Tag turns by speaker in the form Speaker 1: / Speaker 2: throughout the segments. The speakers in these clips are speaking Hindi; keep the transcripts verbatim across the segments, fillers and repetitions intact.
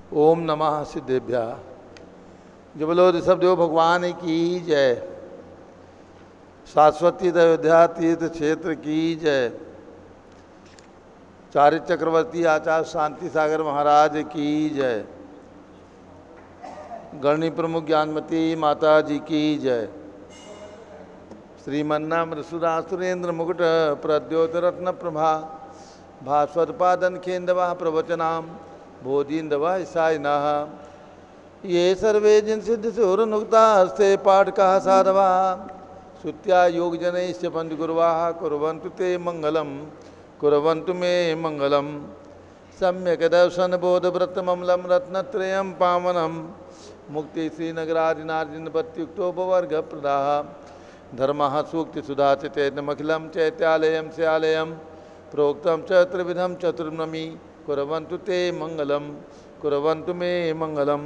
Speaker 1: ओम नमः सिद्धेभ्या। जो बोलो ऋषभदेव भगवान की जय। शाश्वती अयोध्या तीर्थ क्षेत्र की जय। चारित्र चक्रवर्ती आचार्य शांति सागर महाराज की जय। गणनी प्रमुख ज्ञानमती माता जी की जय। श्रीमन्नाम रसुरा सुरेंद्र मुकुट प्रद्योत रत्न प्रभा भास्वत पादन खेन्दवा प्रवचनाम बोधीन्दवा ईसाइनः ये सर्वे जिन सिद्ध सुरनुक्ता हस्ते पाठ कहा साधवा श्रुत्या योग जनैश्च पंचगुर्वाः कुर्वन्तु ते मंगलम कुर्वन्तु मे मंगलम सम्यक दर्शन बोध व्रत ममलम रत्नत्रयं पावनम मुक्ति श्रीनगरादिनार्जिन पत्युक्तोपवर्ग प्रदाः धर्मः सूक्ति सुधा चैतन्यमखिलं चैत्यालयं स्यालयं प्रोक्तं च त्रिविधं चतुर्नमी कुर्वन्तु ते मंगलम कुर्वन्तु मे मंगलम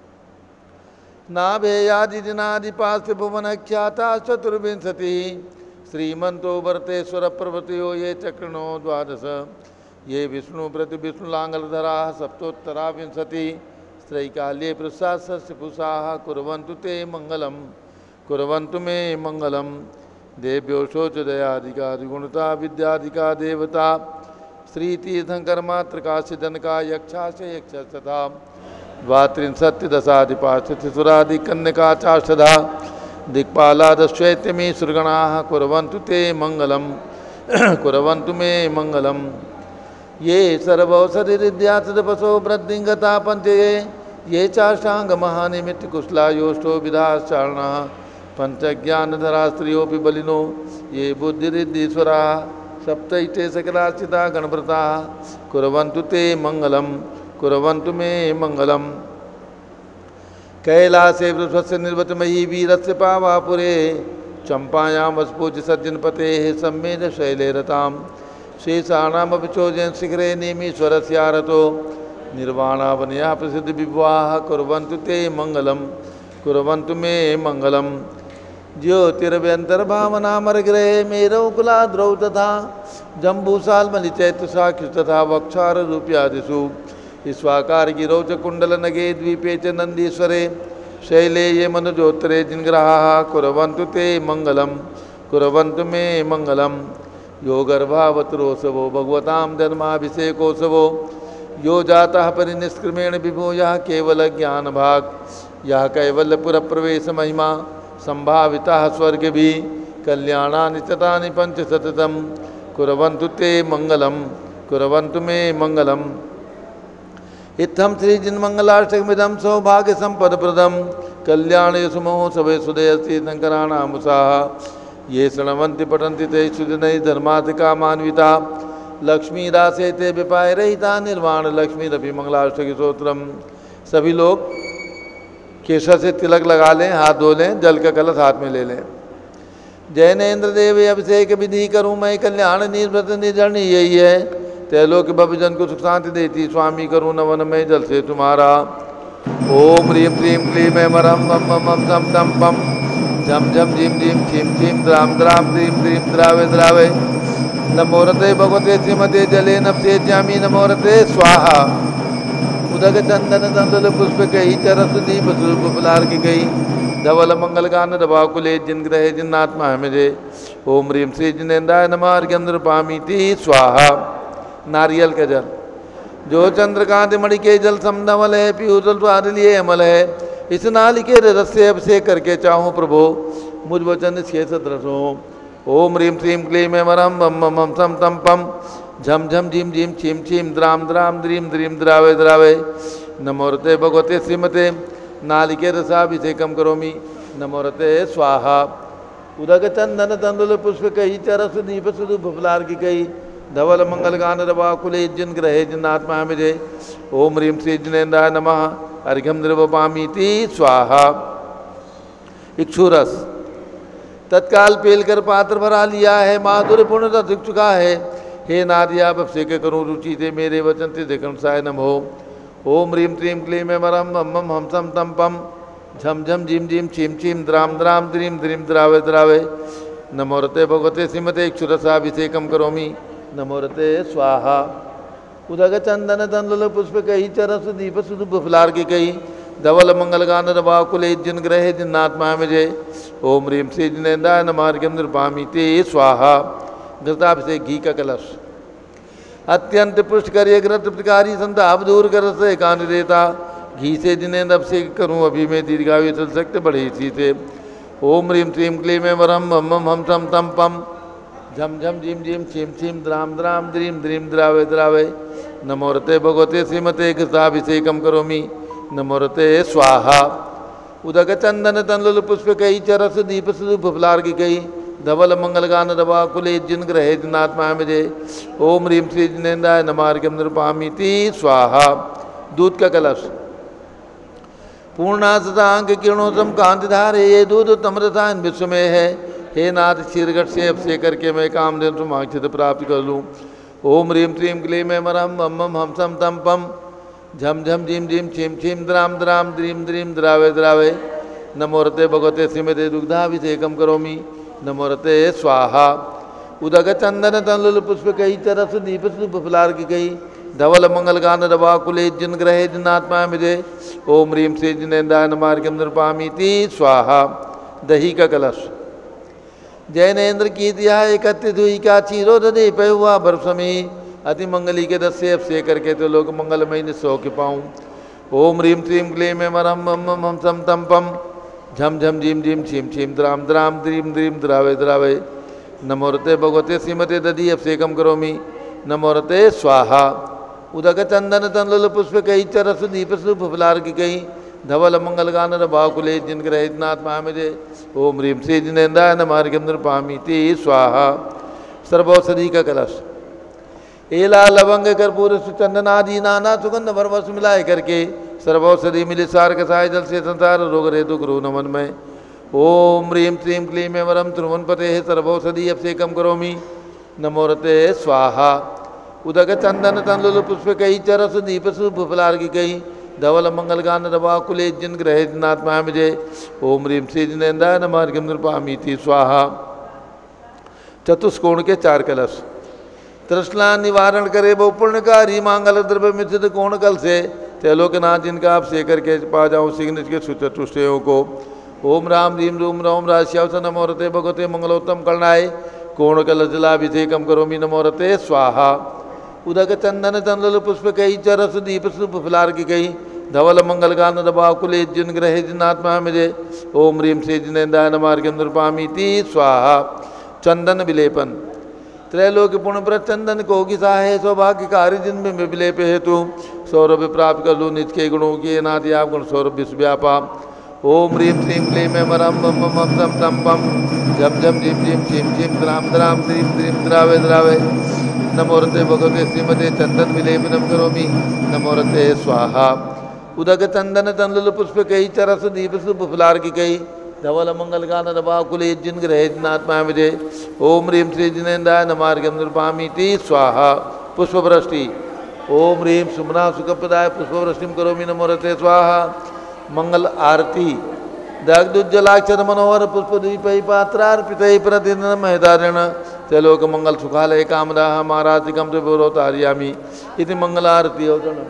Speaker 1: नाभेयादिनादिपास्ति भुवनख्याता चतुर्विंशति श्रीमन्तो वर्तेश्वर प्रभृतयो ये चक्रणो द्वादश ये विष्णु प्रति विष्णुलांगलधरा सप्तोत्तरा विंशति स्त्रैकाल्ये प्रसादस्य पुषाः कुर्वन्तु ते मंगलम कुर्वन्तु मे मंगलम देव्यो शोचदयादिकादिगुणता विद्यादिका देवता श्रीतीर्थंकर मातृका सिद्धनका यक्षा से यक्ष तथा द्वात्रिंशत्ति दशाधिपास्थितिसुरादि कन्यका चाष्टधा दिक्पालादश्चैत्यमी सुरगणाः कुर्वन्तु ते मंगलम कुर्वन्तु मे मंगलम ये सर्वौषधिरिद्यातपसो वृद्धिंगता पंचये ये चाष्टांग महानिमित्त कुशलायोष्टो विधाश्चारणाः पंचज्ञानधरा स्त्रियोऽपि बलिनो ये बुद्धिरिद्धीश्वरा सप्तैते सकलार्चिता गणव्रता कुर्वन्तु ते मंगलम कुर्वन्तु मे मंगलम कैलासे वृषस्य निर्वतमयी वीरस्य पावापुरे चंपायां वसपूज्य सज्जनपतेः सम्मेद शैले रतां शेषाणामपि चोजयन् शिखरे नेमीश्वरस्यारतो निर्वाणावनया प्रसिद्ध विवाह कुर्वन्तु ते मंगलम कुर्वन्तु मे मंगलम ज्योतिर्व्यंतर्भावनामरग्रहे मेरौ कुलाद्रौ तथा जम्बूसाल्मलिचैत्र साक्षि तथा वक्षार रूप्यादिषु ईश्वाकार गिरौ च कुण्डलनगे द्वीपे च नन्दीश्वरे शैले ये मनुजोत्तरे जिनग्रहाः कुर्वन्तु ते मंगलम कुर्वन्तु मे मंगलम यो गर्भावतरोत्सवो भगवतां जन्माभिषेकोत्सवो यो जातः परिनिष्क्रमेण विभो यः केवलज्ञानभाक् यः कैवल्यपुरप्रवेश महिमा संभाविता स्वर्ग भी कल्याणानि चतानि पंच सततम कुर्वन्तु ते मंगलम कुर्वन्तु मे मंगलम इत्थं श्रीजिन्मंगलाष्टकमिदं सौभाग्य संपदप्रदं कल्याण यशुमहोत्सवे सुदयस्ति शंकराणामुषाः ये शृण्वन्ति पठन्ति ते सुजनैः धर्माधिकामान्विता लक्ष्मीरासे ते विपाय रहिता निर्वाण लक्ष्मीरपि मंगलाष्टक स्तोत्रम। सभी लोग केशर से तिलक लगा लें, हाथ धो लें, जल का कलश हाथ में ले लें। जय नेन्द्र देव अभिषेक विधि करूँ मैं कल्याण निर्व्रत निर्जरणी यही है तैलोक भवजन को सुख शांति देती स्वामी करूँ नवन में जल से तुम्हारा। ओम ह्रीं क्लीं क्लीं मैं मरम मम मम सम तम पम झम झम झीम झीम छीम छीम द्राम द्राम द्रीम द्रीम द्रावे द्रावे नमोरते भगवते श्रीमते जले नपसे ज्यामी नमोरते स्वाहा उदक चंदन तंदुल पुष्प कही चरस दीप स्वरूप फुलार की गई धवल मंगल गान दबाकुले जिन ग्रहे जिन्नात्मा मुझे ओम ह्रीं श्री जिनेन्द्राय नमः अर्घ्यंद्र पामीति स्वाहा। नारियल का जल जो चंद्रकांत मणि के जल समनवल है पीयूषल लिए अमल है इस नाली के रस से अभिषेक करके चाहूँ प्रभु मुझ वचन शेष रसो। ओम ह्रीं श्रीं क्लीं मैं मरम मम मम सम तम पम झम झम झीम झीम छीम छीम द्राम द्राम द्रीम द्रीम द्रावे द्रावे नमोरते भगवते श्रीमते नालिके रसाभिषेकम करोमि नमोरते स्वाहा उदक चंदन तंदुल पुष्प कही चरस दीप सुदूप फुलार की कही धवल मंगल गान रवा कुले जिन ग्रहे जिन आत्मा मिजे ओम ह्रीं श्री जिनेन्द्राय नमः अर्घ्यम द्रवपामीति स्वाहा। इक्षुरस तत्काल पेल कर पात्र भरा लिया है माधुर्य पूर्ण रस चुका है हे नारिया अभिषेक करूँ रुचि से मेरे वचन से देखन साय नम हो। ओम ह्रीं क्लीं क्लीं मैं मरम मम मम हम सम तम पम झम झम झीम झीम छीम छीम द्राम द्राम द्रीम द्रीम द्रावे द्रावे नमोरते भगवते श्रीमते इक्षुरसाभिषेकम करोमि नमोरते स्वाहा। उदक चंदन तंदुल पुष्प कही चरस दीप सुदुप फुलार की कही धवल मंगल गान रवाकुले जिन ग्रहे जिन्नात्मा विजय ओम ह्रीम श्री जिनेन्द्राय नमार्गम नृपामी ते स्वाहा। घृताभिषेक घी का कलश। अत्यंत पुष्ट करिए ग्रत प्रतिकारी संताप दूर कर से कान देता घी से जिनेन्द्र अभिषेक करूँ अभी मैं दीर्घायु चल सकते बड़े इसी से। ओम ह्रीम श्रीम क्लीम वरम हम हम हम तम तम पम झम झम झीम झीम छीम छीम द्राम द्राम द्रीम द्रीम द्रावे द्रावे नमोरते भगवते श्रीमते घृताभिषेकम करोमि नमोरते स्वाहा। उदक चंदन तंदुल पुष्प कई चरस दीप सुदुप फुलार की कई धवल मंगल गान रवा कुले जिन ग्रहे जिनात्मा विजय ओम ह्रीम श्री जिनेन्द्राय नमार्गम नृपामी ती स्वाहा। दूध का कलश। पूर्णासतांग किरणोत्तम कांति धारे ये दूध तमृता इन विश्व में है। हे नाथ शीरगढ़ से अभिषेक करके मैं काम दिन सुमाक्षित प्राप्त कर लूँ। ओम ह्रीम श्रीम क्लीम मरम मम मम हम सम तम पम झम झम झीम झीम छीम छीम द्राम द्राम द्रीम द्रीम द्रावे द्रावे नमोरते भगवते श्रीमते दुग्धाभिषेकम करोमि नमोरते स्वाहा। उदक चंदन तंदुल पुष्प कही चरस दीप सुदुप फुलार की कही धवल मंगल गान रवा कुले जिन ग्रहे जिनात्मा विजय ओम ह्रीम श्री जिनेन्द्राय नमार्गम नृपामी ती स्वाहा। दही का कलश। जैनेन्द्र की दिया एकत्रित हुई का चीरो दे पे हुआ बरसमी अति मंगली के दस से अभिषेक करके तो लोग मंगलमय निस्सो के पाऊँ। ओम ह्रीम श्रीम क्लीम मरम मम हम सम तम पम झम झम झीम झीम छीम छीम द्राम द्राम द्रीम द्रीम द्रावे द्रावे नमोरते भगवते श्रीमते दधि अभिषेकम करोमि नमोरते स्वाहा। उदक चंदन तंदुल पुष्प कई चरस दीप सुदुप फुलार की कई धवल मंगल गान रवाकुले जिन ग्रहे जिनात्मा विजय ओम ह्रीम श्री जिनेन्द्राय नमार्गम नृपामी ती स्वाहा। सर्वौषधि का कलश। एला लवंग कर्पूर चंदन आदि नाना सुगंध भरवश मिलाए करके सर्वौषधि मिले सार कसाय जल से संसार रोग रे दुख रो नमन में ओम ह्रीम श्रीम क्लीम वरम त्रिभुवन पते सर्वौषधि अभिषेकम करोमि नमोरते स्वाहा। उदक चंदन तंदुल पुष्प कई चरस दीप सुदुप फुलार की कई धवल मंगल गान रवा कुले जिन ग्रहे जिनात्मा विजय ओम ह्रीम श्री जिनेन्द्राय नमार्गम नृपामी ती स्वाहा। चतुष्कोण के चार कलश। तृष्णा निवारण करे वो पुण्यकारी मांगल द्रव्य मिथित कोण कल से त्रिलोकनाथ जिनका आप से करके पा जाऊँ शीघ्र के चतुष्टयों को। ओम राम रीम रूम रोम राश्यावस नमोरते भगवते मंगलोत्तम करणाय कोण कल जलाभिषेकम करोमि नमोरते स्वाहा। उदक चंदन तंदुल पुष्प कई चरस दीप सुदुप फुलार की कई धवल मंगल गान रवा कुले जिन ग्रहे जिनात्मा विजय ओम ह्रीम श्री जिनेन्द्राय नमार्गम नृपामी ती स्वाहा। चंदन विलेपन। त्रैलोक पुण्य पर चंदन को किसा है सौभाग्य कार्य जिनमें विलेप हेतु सौरभ प्राप्त कर लूँ निज के गुणों के नाथ आप गुण सौरभ विश्व व्यापा। ओम ह्रीम श्रीम क्लीम मरम मम मम तम तम पम झम झम झीम झीम छीम छीम द्राम द्राम द्रीम द्रीम द्रावे द्रावे नमोरते भगवते श्रीमते चंदन विलेपनम करोमि नमोरते स्वाहा। उदक चंदन तंदुल पुष्प कई चरस दीप सुदुप फुलार की कई धवल मंगल गान रवा कुले जिन ग्रहे जिनात्मा विजय ओम ह्रीम श्री जिनेन्द्राय नमार्गम नृपामी ती स्वाहा। पुष्पवृष्टि। ओम ह्रीम सुमना सुखप्रदाय पुष्पवृष्टिम करोमि नमोरते स्वाहा। मंगल आरती। दग्धुज्जलाक्षर मनोहर पुष्पद्वीपै पात्रार्पितै प्रतिदिनं महदारेण त्रैलोक मंगल सुखालय कामदाः मारातिकं त्रिपुरोतारयामि इति मंगलारती होतनम्।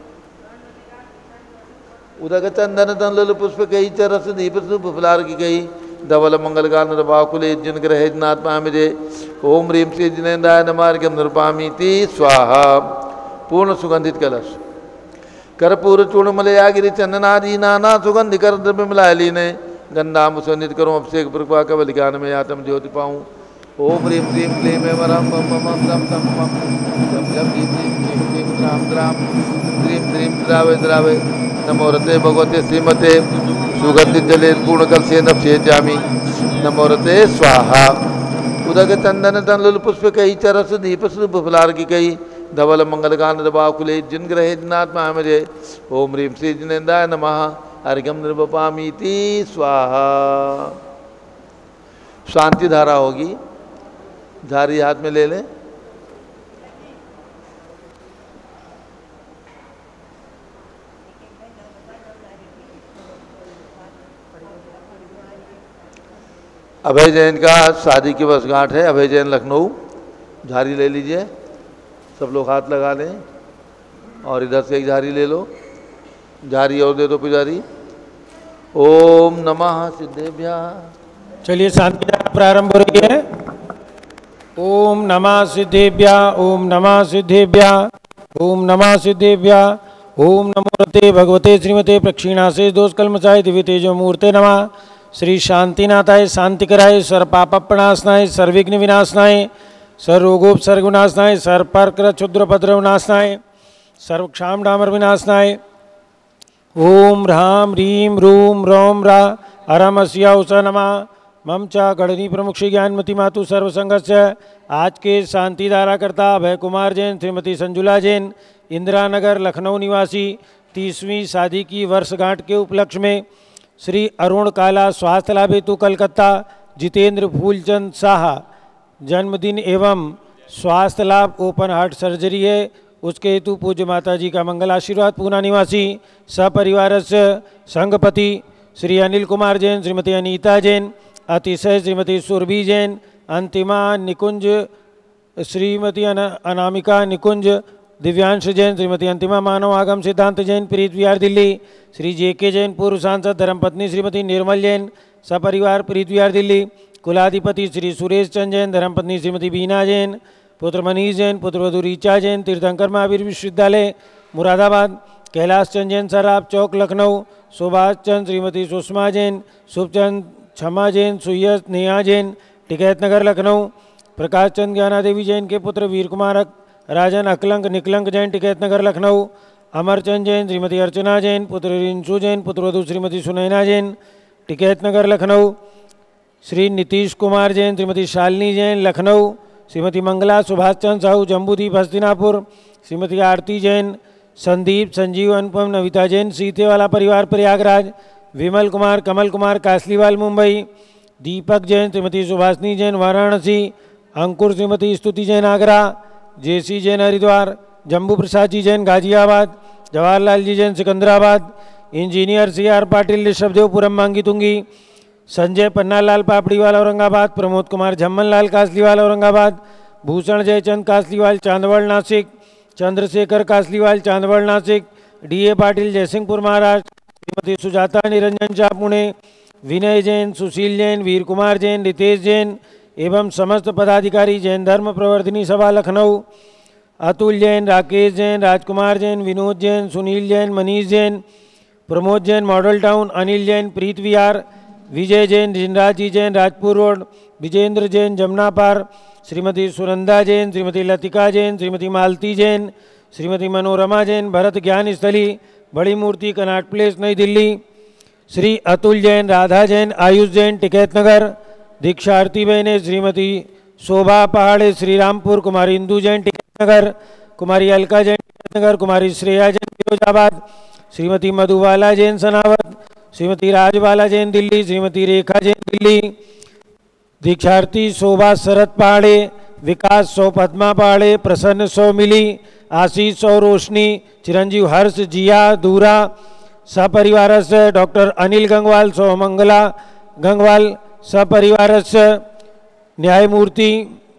Speaker 1: उदक चंदन तंदुल पुष्प कई चरस दीप सुदुप फुलार की कई धवल मंगल गान रवा कुले जिन ग्रहे जिनात्मा विजय ओम ह्रीम श्री जिनेन्द्राय नमार्गम नृपामी ती स्वाहा। पूर्ण सुगंधित कलश। कर्पूर चूर्ण मलयागिरी चंदनादि नाना सुगंधि कर द्रव्य मिलाए लीने गंधाम सुनित करूँ अभिषेक प्रकृपा कवल ज्ञान में आत्म ज्योति पाऊँ। ओम ह्रीम श्रीम क्लीम वरम मम मम तम तम पम झम झम झीम झीम छीम छीम द्राम द्राम द्रीम द्रीम द्रावे द्रावे नमोरते भगवते श्रीमते सुगंधित जले पूर्ण कल से नभ्येचामि नमोरते स्वाहा। उदक चंदन तंदुल पुष्प कई चरस दीप सुदुप फुलार की कई धवल मंगल गान रवा कुले जिन ग्रहे जिनात्मा विजय ओम ह्रीम श्री जिनेन्द्राय नमः अर्घ्यम नृपामी ती स्वाहा। शांति धारा होगी। झारी हाथ में ले लें। अभय जैन का शादी की वर्षगांठ है। अभय जैन लखनऊ। झारी ले लीजिए। सब लोग हाथ लगा लें। और इधर से एक झारी ले लो, झारी और दे दो पुजारी। ओम नमः सिद्धेभ्यः।
Speaker 2: चलिए शांति प्रारंभ हो रही है। ओम नमः सिद्धेभ्यः, ओम नमः सिद्धेभ्यः, ओम नमः सिद्धेभ्यः, ओम नमो रते भगवते श्रीमते प्रक्षीणासे दोष कलमचाय दिव्य तेजो मूर्ते नमः। श्री शांतिनाथाय शांतिकराय सर्वपापप्रणाशनाय सर्वविघ्न विनाशनाय सर्वरोगोपसर्ग विनाशनाय सर्वपर्कर क्षुद्रपद्र विनाशनाय सर्वक्षाम डामर विनाशनाय ओम ह्रां ह्रीं रूम रौम रा अरमस्या उस नमः। मम च गणनी प्रमुख श्री ज्ञानमती मातु सर्वसंघस्य आज के शांति धाराकर्ता अभय कुमार जैन, श्रीमती संजुला जैन, इंदिरा नगर लखनऊ निवासी, तीसवीं शादी की वर्षगांठ के उपलक्ष्य में श्री अरुण काला स्वास्थ्य लाभ हेतु कलकत्ता जितेंद्र फूलचंद शाह जन्मदिन एवं स्वास्थ्य लाभ ओपन हार्ट सर्जरी है, उसके हेतु पूज्य माता जी का मंगल आशीर्वाद पूना निवासी सपरिवार से संघपति श्री अनिल कुमार जैन, श्रीमती अनीता जैन, अतिशय श्रीमती सुरभि जैन, अंतिमा निकुंज श्रीमती अनामिका निकुंज, दिव्यांश जैन, श्रीमती अंतिमा मानव आगम सिद्धांत जैन, प्रीत विहार दिल्ली, श्री जे के जैन पूर्व सांसद धर्मपत्नी श्रीमती निर्मल जैन सपरिवार प्रीत विहार दिल्ली, कुलाधिपति श्री सुरेश चंद जैन, धर्मपत्नी श्रीमती बीना जैन, पुत्र मनीष जैन, पुत्रवधू रीचा जैन, तीर्थंकर महावीर विश्वविद्यालय मुरादाबाद, कैलाश चंद जैन सराब चौक लखनऊ, सुभाष चंद श्रीमती सुषमा जैन, शुभचंद क्षमा जैन, सुयस नेहा जैन टिकैत नगर लखनऊ, प्रकाश चंद ज्ञाना देवी जैन के पुत्र वीर कुमार राजन अकलंक निकलंक जैन टिकैत नगर लखनऊ, अमरचंद जैन, श्रीमती अर्चना जैन, पुत्र रिंशु जैन, पुत्रवधू श्रीमती सुनैना जैन टिकैत नगर लखनऊ, श्री नीतीश कुमार जैन, श्रीमती शालिनी जैन लखनऊ, श्रीमती मंगला सुभाष चंद साहू जम्बूदीप हस्तिनापुर, श्रीमती आरती जैन, संदीप संजीव अनुपम नविता जैन सीतेवाला परिवार प्रयागराज, विमल कुमार कमल कुमार कासलीवाल मुंबई, दीपक Jain, Shrimati Subhashini Jain Varanasi, Ankur Shrimati Stuti Jain Agra, J C Jain Haridwar, Jambu Prasad ji Jain Ghaziabad, Jawaharlal ji Jain Secunderabad, engineer C R Patil Rishabhdevpuram Mangi Tungi, Sanjay Pannalal Papdiwal Aurangabad, Pramod Kumar Jhammanlal Kasliwal Aurangabad, Bhushan Jaichand Kasliwal Chandwad Nashik, Chandrashekhar Kasliwal Chandwad Nashik, D A Patil Jaysingpur Maharashtra, Shrimati Sujata Niranjan Shah Pune, Vinay Jain, Sushil Jain, Veer Kumar Jain, Ritesh Jain एवं समस्त पदाधिकारी Jain Dharm Pravartani Sabha Lucknow, Atul Jain, Rakesh Jain, Rajkumar Jain, Vinod Jain, Sunil Jain, Manish Jain, Pramod Jain Model Town, Anil Jain Preet Vihar, Vijay Jain Jinraj ji Jain Rajpur Road, Vijender Jain Jamuna Paar, Shrimati Sunanda Jain, Shrimati Latika Jain, Shrimati Malti Jain, Shrimati Manorama Jain Bharat Gyan Sthali बड़ी मूर्ति कनाट प्लेस नई दिल्ली, श्री अतुल जैन, राधा जैन, आयुष जैन टिकैत नगर, दीक्षार्थी बहने श्रीमती शोभा पहाड़े श्रीरामपुर, कुमारी इंदू जैन टिकैत नगर, कुमारी अलका जैन टिकैत नगर, कुमारी श्रेया जैन फिरोजाबाद, श्रीमती मधुबाला जैन सनावत, श्रीमती राजबाला जैन दिल्ली, श्रीमती रेखा जैन दिल्ली, दीक्षार्थी शोभा शरद पहाड़े, विकास सौ पद्मा पहाड़े, प्रसन्न सौ मिली, आशीष सौ रोशनी, चिरंजीव हर्ष जिया दूरा सपरिवार से, डॉक्टर अनिल गंगवाल सौ मंगला गंगवाल सपरिवार से, न्यायमूर्ति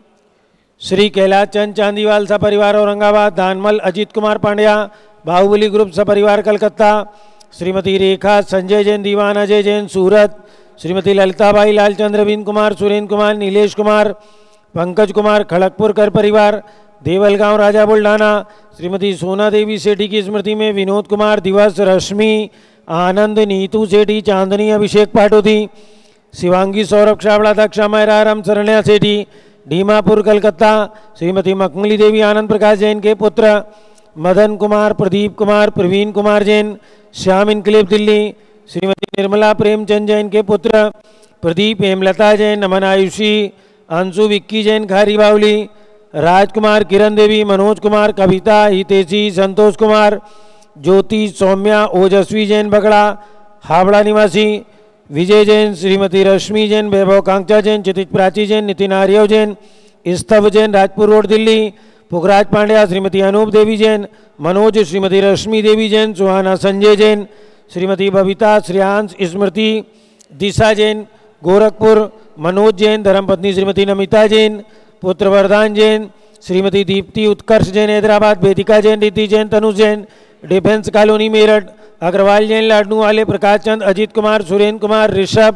Speaker 2: श्री कैलाश चंद चांदीवाल सपरिवार औरंगाबाद, दानमल अजीत कुमार पांड्या बाहुबली ग्रुप सपरिवार कलकत्ता, श्रीमती रेखा संजय जैन दीवान अजय जैन सूरत, श्रीमती ललिताबाई लालचंद्र रविंद्र कुमार, सुरेंद्र कुमार, नीलेश कुमार, पंकज कुमार खड़गपुर कर परिवार, देवलगांव राजा बुल्ढाना, श्रीमती सोना देवी सेठी की स्मृति में विनोद कुमार, दिवस, रश्मि, आनंद, नीतू सेठी, चांदनी, अभिषेक पाटोदी, शिवांगी सौरभ छावड़ा, दक्षा मैरा, राम शरण्या सेठी ढीमापुर कलकत्ता, श्रीमती मखमली देवी आनंद प्रकाश जैन के पुत्र, मदन कुमार, प्रदीप कुमार, प्रवीण कुमार जैन श्याम इनकलेब दिल्ली, श्रीमती निर्मला प्रेमचंद जैन के पुत्र, प्रदीप हेमलता जैन, नमन आयुषी, अंशु विक्की जैन खारी बावली, राजकुमार, किरण देवी, मनोज कुमार, कविता, हितेशी, संतोष कुमार, ज्योति, सौम्या, ओजस्वी जैन बगड़ा हावड़ा निवासी, विजय जैन, श्रीमती रश्मि जैन, वैभव कांक्षा जैन, क्षितिज प्राची जैन, नितिन आर्यव जैन, स्तव जैन राजपुर रोड दिल्ली, पुखराज पांड्या, श्रीमती अनूप देवी जैन, मनोज, श्रीमती रश्मि देवी जैन, सुहाना संजय जैन, श्रीमती बबीता, श्रेयांश, स्मृति, दिशा जैन गोरखपुर, मनोज जैन, धर्मपत्नी श्रीमती नमिता जैन, पुत्र वरदान जैन, श्रीमती दीप्ति उत्कर्ष जैन हैदराबाद, वेदिका जैन, रिति जैन, तनुज जैन डिफेंस कॉलोनी मेरठ, अग्रवाल जैन लाडनू वाले, प्रकाश चंद, अजीत कुमार, सुरेंद्र कुमार, ऋषभ,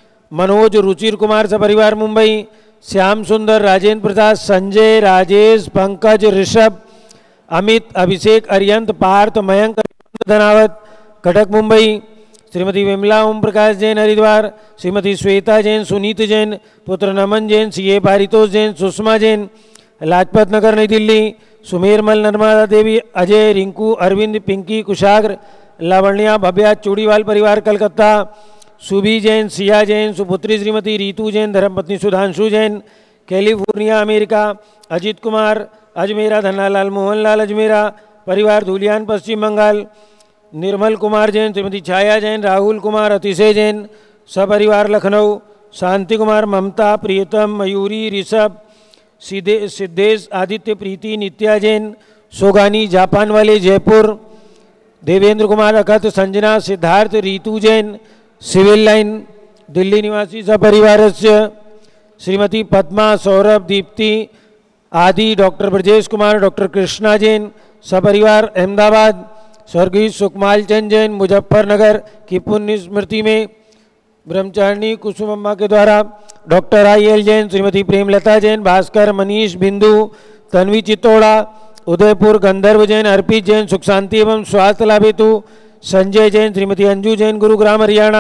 Speaker 2: मनोज, रुचिर कुमार सपरिवार मुंबई, श्याम सुंदर, राजेंद्र प्रसाद, संजय, राजेश, पंकज, ऋषभ, अमित, अभिषेक, अरियंत, पार्थ, मयंक, धनावत कटक मुंबई, श्रीमती विमला ओम प्रकाश जैन हरिद्वार, श्रीमती श्वेता जैन, सुनीत जैन, पुत्र नमन जैन, सीए पारितोष जैन, सुषमा जैन लाजपत नगर नई दिल्ली, सुमेरमल, नर्मदा देवी, अजय, रिंकू, अरविंद, पिंकी, कुशाग्र, लावण्या, भव्या, चूड़ीवाल परिवार कलकत्ता, सुबी जैन, सिया जैन, सुपुत्री श्रीमती रीतू जैन, धर्मपत्नी सुधांशु जैन, कैलिफोर्निया अमेरिका, अजीत कुमार अजमेरा, धन्नालाल मोहनलाल अजमेरा परिवार धुलियान पश्चिम बंगाल, निर्मल कुमार जैन, श्रीमती छाया जैन, राहुल कुमार, अतिशय जैन सपरिवार लखनऊ, शांति कुमार, ममता, प्रियतम, मयूरी, ऋषभ, सिद्धे सिद्धेश, आदित्य, प्रीति, नित्या जैन, सोगानी जापान वाले जयपुर, देवेंद्र कुमार अखत, संजना, सिद्धार्थ, रीतू जैन सिविल लाइन दिल्ली निवासी सपरिवार, श्रीमती पद्मा, सौरभ, दीप्ति आदि, डॉक्टर ब्रजेश कुमार, डॉक्टर कृष्णा जैन सपरिवार अहमदाबाद, स्वर्गीय सुकमाल चंद जैन मुजफ्फरनगर की पुण्य स्मृति में ब्रह्मचारिणी कुसुम अम्मा के द्वारा, doctor I L Jain, Shrimati Premlata Jain, Bhaskar, Manish, Bindu, Tanvi Chittaura, Udaipur, गंधर्व जैन, अर्पित जैन, सुख शांति एवं स्वास्थ्य लाभ हेतु संजय जैन, श्रीमती अंजू जैन, गुरुग्राम हरियाणा,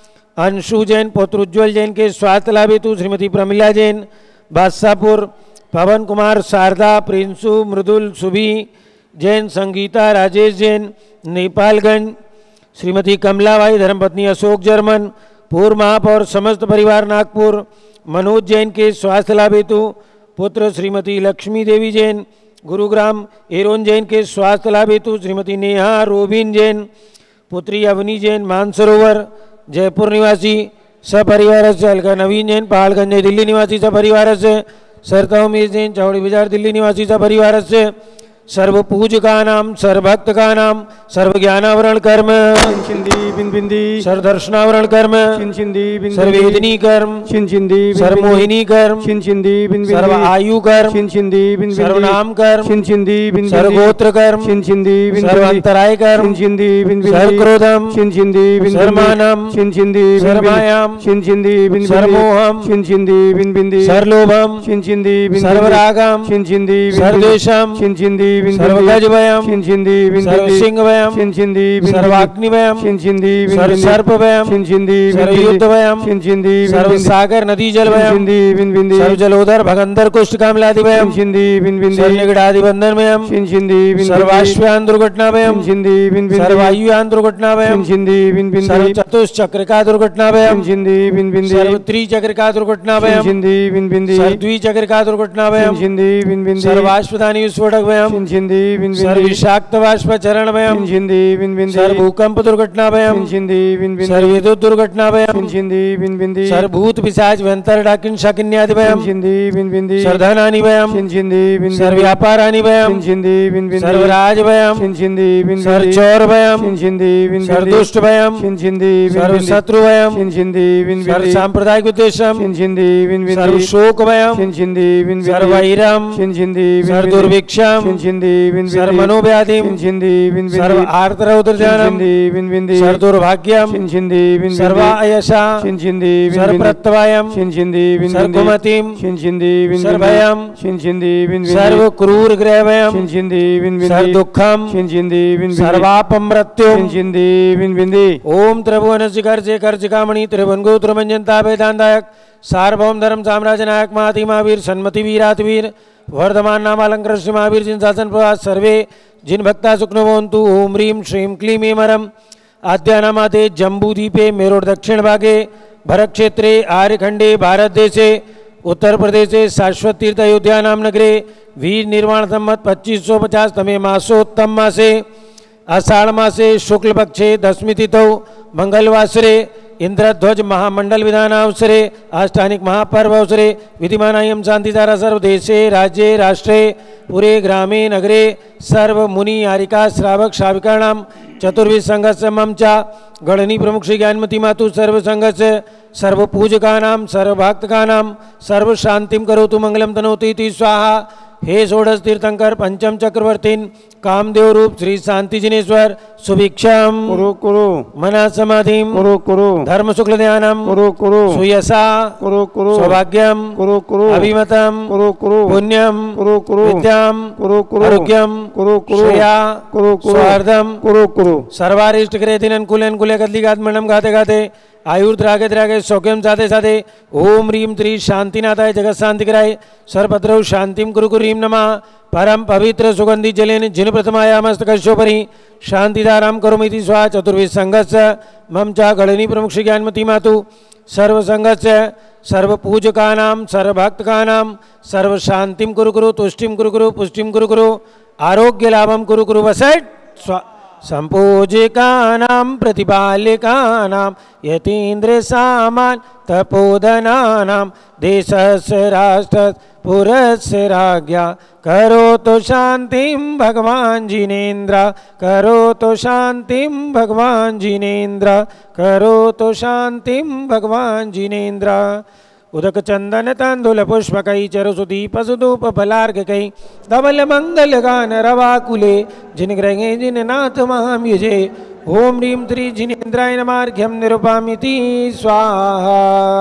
Speaker 2: अंशु जैन, पुत्र उज्ज्वल जैन के स्वास्थ्य लाभ हेतु श्रीमती प्रमिला जैन, बादशाहपुर, पवन कुमार, शारदा, प्रिंसु, मृदुल, सुभी जैन, संगीता, राजेश जैन, नेपालगंज, श्रीमती कमलाबाई, धर्मपत्नी अशोक जर्मन, पूर्व महापौर समस्त परिवार नागपुर, मनोज जैन के स्वास्थ्य लाभ हेतु पुत्र श्रीमती लक्ष्मी देवी जैन, गुरुग्राम, एरोन जैन के स्वास्थ्य लाभ हेतु श्रीमती नेहा रोबिन जैन, पुत्री अवनी जैन, मानसरोवर जयपुर निवासी सपरिवार से, अलका नवीन जैन, पहाड़गंज नई दिल्ली निवासी सपरिवार से, सरता उमेश जैन, चौड़ी बाजार दिल्ली निवासी सपरिवार से, सर्व पूज का नाम, सर्वभक्त का नाम, सर्व ज्ञानावरण कर्म, सर्वदर्शनावरण कर्म, सर्वेदनी कर्म, सर्वमोहिनी कर्म, सर्व आयु कर्म, सर्वनाम कर्म, सर्वगोत्र कर्म, सर्वांतराय कर्म, सर्वक्रोधम, सर्वमानम, सर्वमायाम, सर्वमोहम, सर्वलोभम, सर्वरागम, सर्वद्वेषम, सर्वगजवयम, सर्वसिंहवयम, सर्वाग्निवयम, सर्वसर्पवयम, सर्वयुद्धवयम, सर्वसागर नदी जलवयम, सर्वजलोदर भगंदर कुष्ठ कामलादिवयम, सर्वनिगड़ादिबंधनवयम, सर्वाश्वयान दुर्घटनावयम, सर्वायुयान दुर्घटनावयम, सर्वचतुश्चक्रिका दुर्घटनावयम, सर्वत्रिचक्रिका दुर्घटनावयम, सर्वद्विचक्रिका दुर्घटनावयम, सर्वाश्वधानी विस्फोटकवयम, सर्वविषाक्त बाष्पचरणवयम, सर्वभूकंप दुर्घटनावयम, सर्वविद्युत दुर्घटनावयम, सर्वभूत पिशाच व्यंतर डाकिन शाकिन्यादिवयम, सर्वधनानिवयम, सर्वव्यापारानिवयम, सर्वराजवयम, सर्वचौरवयम, सर्वदुष्टवयम, सर्वशत्रुवयम, सर्वसांप्रदायिक उद्देश्यम, सर्वशोकवयम, सर्ववैरम, सर्वदुर्भिक्षम, सर्वमनोव्याधिम, सर्व आर्तरौद्रजानम, सर्वदुर्भाग्यम, सर्वायशा, सर्वप्रत्यवायम, सर्वकुमतिम, सर्वभयम, सर्वक्रूर ग्रहवयम, सर्वदुःखम, सर्वापमृत्युम। ओम त्रिभुवनस्य कर्जे कर्जिकामणि त्रिभुवनगोत्रमंजनता वेदांतायक सार्वभौम धर्म साम्राज्य नायक महाति महावीर सन्मति वीरातवीर वर्धमान नाम अलंकृत श्री महावीर जिन शासन प्रवास सर्वे जिन भक्ता सुखनो भवन्तु। ओम ह्रीं श्रीं क्लीं ऐमरम आद्यानामादे जम्बूद्वीपे मेरोड दक्षिण भागे भरत क्षेत्रे आर्यखंडे भारत देशे उत्तर प्रदेशे शाश्वत तीर्थ अयोध्या नाम नगरे वीर निर्वाण संवत पच्चीस सौ पचास तमे मासोत्तम मासे आषाढ़ मासे शुक्ल पक्षे दशमी तिथौ मंगलवासरे इंद्रध्वज महामंडल विधान अवसरे अष्टानिक महापर्व अवसरे विधिमानायम शांतिधारा सर्वदेशे राज्ये राष्ट्रे पुरे ग्रामे नगरे सर्व मुनि आरिका श्रावक श्राविकाणाम चतुर्विध संघस्य मम च गणनी प्रमुख श्री ज्ञानमती मातु सर्व संघस्य सर्व पूजकानाम सर्व भक्तकानाम सर्व शांतिम करोतु मंगलम तनोति इति स्वाहा। हे षोडश तीर्थंकर पंचम चक्रवर्तीन कामदेव रूप श्री शांति जिनेश्वर सुभिक्षम
Speaker 3: कुरु कुरु
Speaker 2: मना समाधिम
Speaker 3: कुरु कुरु
Speaker 2: धर्म शुक्ल ध्यानम
Speaker 3: कुरु कुरु
Speaker 2: सुयसा
Speaker 3: कुरु कुरु
Speaker 2: सौभाग्यम
Speaker 3: कुरु कुरु
Speaker 2: अभिमतम
Speaker 3: कुरु कुरु
Speaker 2: पुण्यम
Speaker 3: कुरु कुरु
Speaker 2: विद्याम
Speaker 3: कुरु कुरु
Speaker 2: आरोग्यम
Speaker 3: कुरु कुरु
Speaker 2: श्रेया
Speaker 3: कुरु कुरु
Speaker 2: स्वार्धम
Speaker 3: कुरु कुरु
Speaker 2: सर्वारिष्ट करे दिन अनुकूल अनुकूल कदली गात्मनम गाते गाते आयुर् द्रागे द्रागे सौख्यम साधे साधे ओम रीम त्री शांतिनाथाय जगत शांति कराय सर्वभद्रौ शांतिम कुरु कुरीम नमः परम पवित्र सुगंधि जलेन जिन प्रथमायामस्तकशोपरि शांतिधाराम करोमीति स्वा चतुर्विध संघस्य मम च गणनी प्रमुख श्री ज्ञानमती मातु सर्व संघस्य सर्व पूजकानां सर्व भक्तकानां सर्व शांतिम कुरु कुरु तुष्टिम कुरु कुरु पुष्टिम कुरु कुरु आरोग्य लाभम कुरु कुरु वसट स्वा संपूजिकानां प्रतिपालिकानां यतीन्द्र सामान तपोधनानां देशस्य राष्ट्रस्य पुरस्य राज्ञा करोतु शांतिं भगवान जिनेन्द्र करोतु शांतिं भगवान जिनेन्द्र करोतु शांतिं भगवान जिनेन्द्र उदक चंदन तांदूल पुष्पकई चरुसुदीप सुधूप फलार्घकई धवल मंगल गान रवाकुले जिन ग्रहे जिन नाथ महाम युजे ओम ह्रीं श्री जिनेन्द्राय नमार्घ्यम निरुपामिति स्वाहा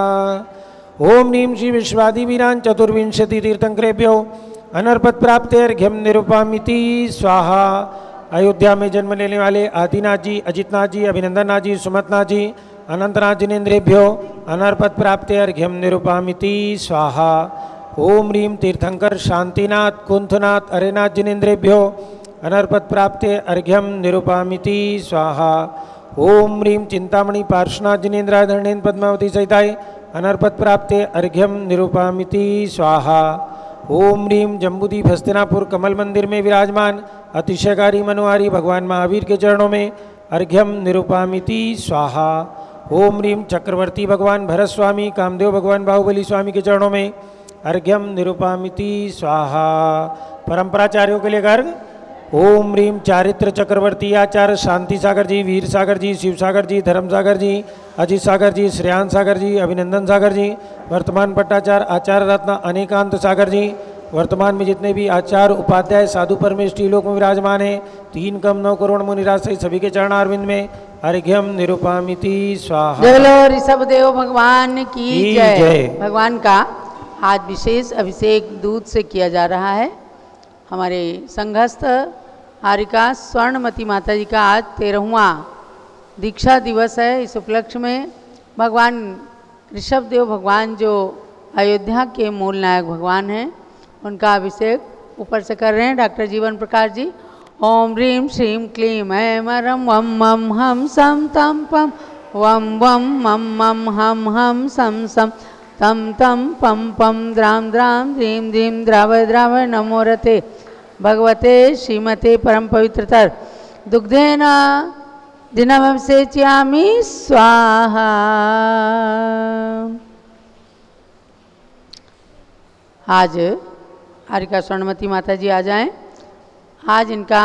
Speaker 2: ओम ह्रीं श्री विश्वादिवीरान चतुर्विंशति तीर्थंकरेभ्यो अनर्पत प्राप्ते अर्घ्यम निरुपामिति स्वाहा। अयोध्या में जन्म लेने वाले आदिनाथ जी, अजितनाथ जी, अभिनंदननाथ जी, सुमतनाथ जी, अनंतनाथ जिनेन्द्रेभ्यो अनर्पत प्राप्ते अर्घ्यम निरुपामिति स्वाहा। ओम ह्रीं तीर्थंकर शांतिनाथ कुंथनाथ अरेनाथ जिनेन्द्रेभ्यो अनर्पत प्राप्ते अर्घ्यम निरुपामिति स्वाहा। ओम ह्रीं चिंतामणि पार्श्वनाथ जिनेन्द्राय धरणेन्द्र पद्मावती सहिताय अनर्पत प्राप्ते अर्घ्यम निरुपामिति स्वाहा। ओम ह्रीं जम्बूदीप हस्तिनापुर कमल मंदिर में विराजमान अतिशयकारी मनोहारी भगवान महावीर के चरणों में अर्घ्यम निरुपामिति स्वाहा। ओम ह्रीं चक्रवर्ती भगवान भरत स्वामी कामदेव भगवान बाहुबली स्वामी के चरणों में अर्घ्यम निरुपामिति स्वाहा। परंपराचार्यों के लिए गर्ग ओम ह्रीं चारित्र चक्रवर्ती आचार्य शांति सागर जी, वीर सागर जी, शिव सागर जी, धर्म सागर जी, अजित सागर जी, श्रेयांश सागर जी, अभिनंदन सागर जी, वर्तमान पट्टाचार्य आचार्य रत्न अनेकांत सागर जी, वर्तमान में जितने भी आचार्य उपाध्याय साधु परमेश लोक में विराजमान हैं, तीन कम नौ करोड़ मुनिराज सहित सभी के चरणारविंद में अर्घ्यम निरुपामिति स्वाहा।
Speaker 4: जय बोलो ऋषभदेव भगवान की
Speaker 2: की
Speaker 4: जय।
Speaker 2: जय।
Speaker 4: भगवान का आज विशेष अभिषेक दूध से किया जा रहा है। हमारे संघस्थ हारिका स्वर्णमती माता जी का आज तेरहवां दीक्षा दिवस है। इस उपलक्ष्य में भगवान ऋषभदेव भगवान जो अयोध्या के मूल नायक भगवान हैं, उनका अभिषेक ऊपर से कर रहे हैं डॉक्टर जीवन प्रकाश जी। ओम ह्रीं श्रीं क्लीं ऐं रं वं मं हम सम तम पम वं वं मं मं हम हम सम सम तम तम पम पम द्रां द्रां ह्रीं ह्रीं द्राव द्राव नमो रते भगवते श्रीमते परम पवित्रतर दुग्धेन दिनमभिषेचयामि स्वाहा। आज हारिका स्वर्णमती माता जी आ जाएं। आज इनका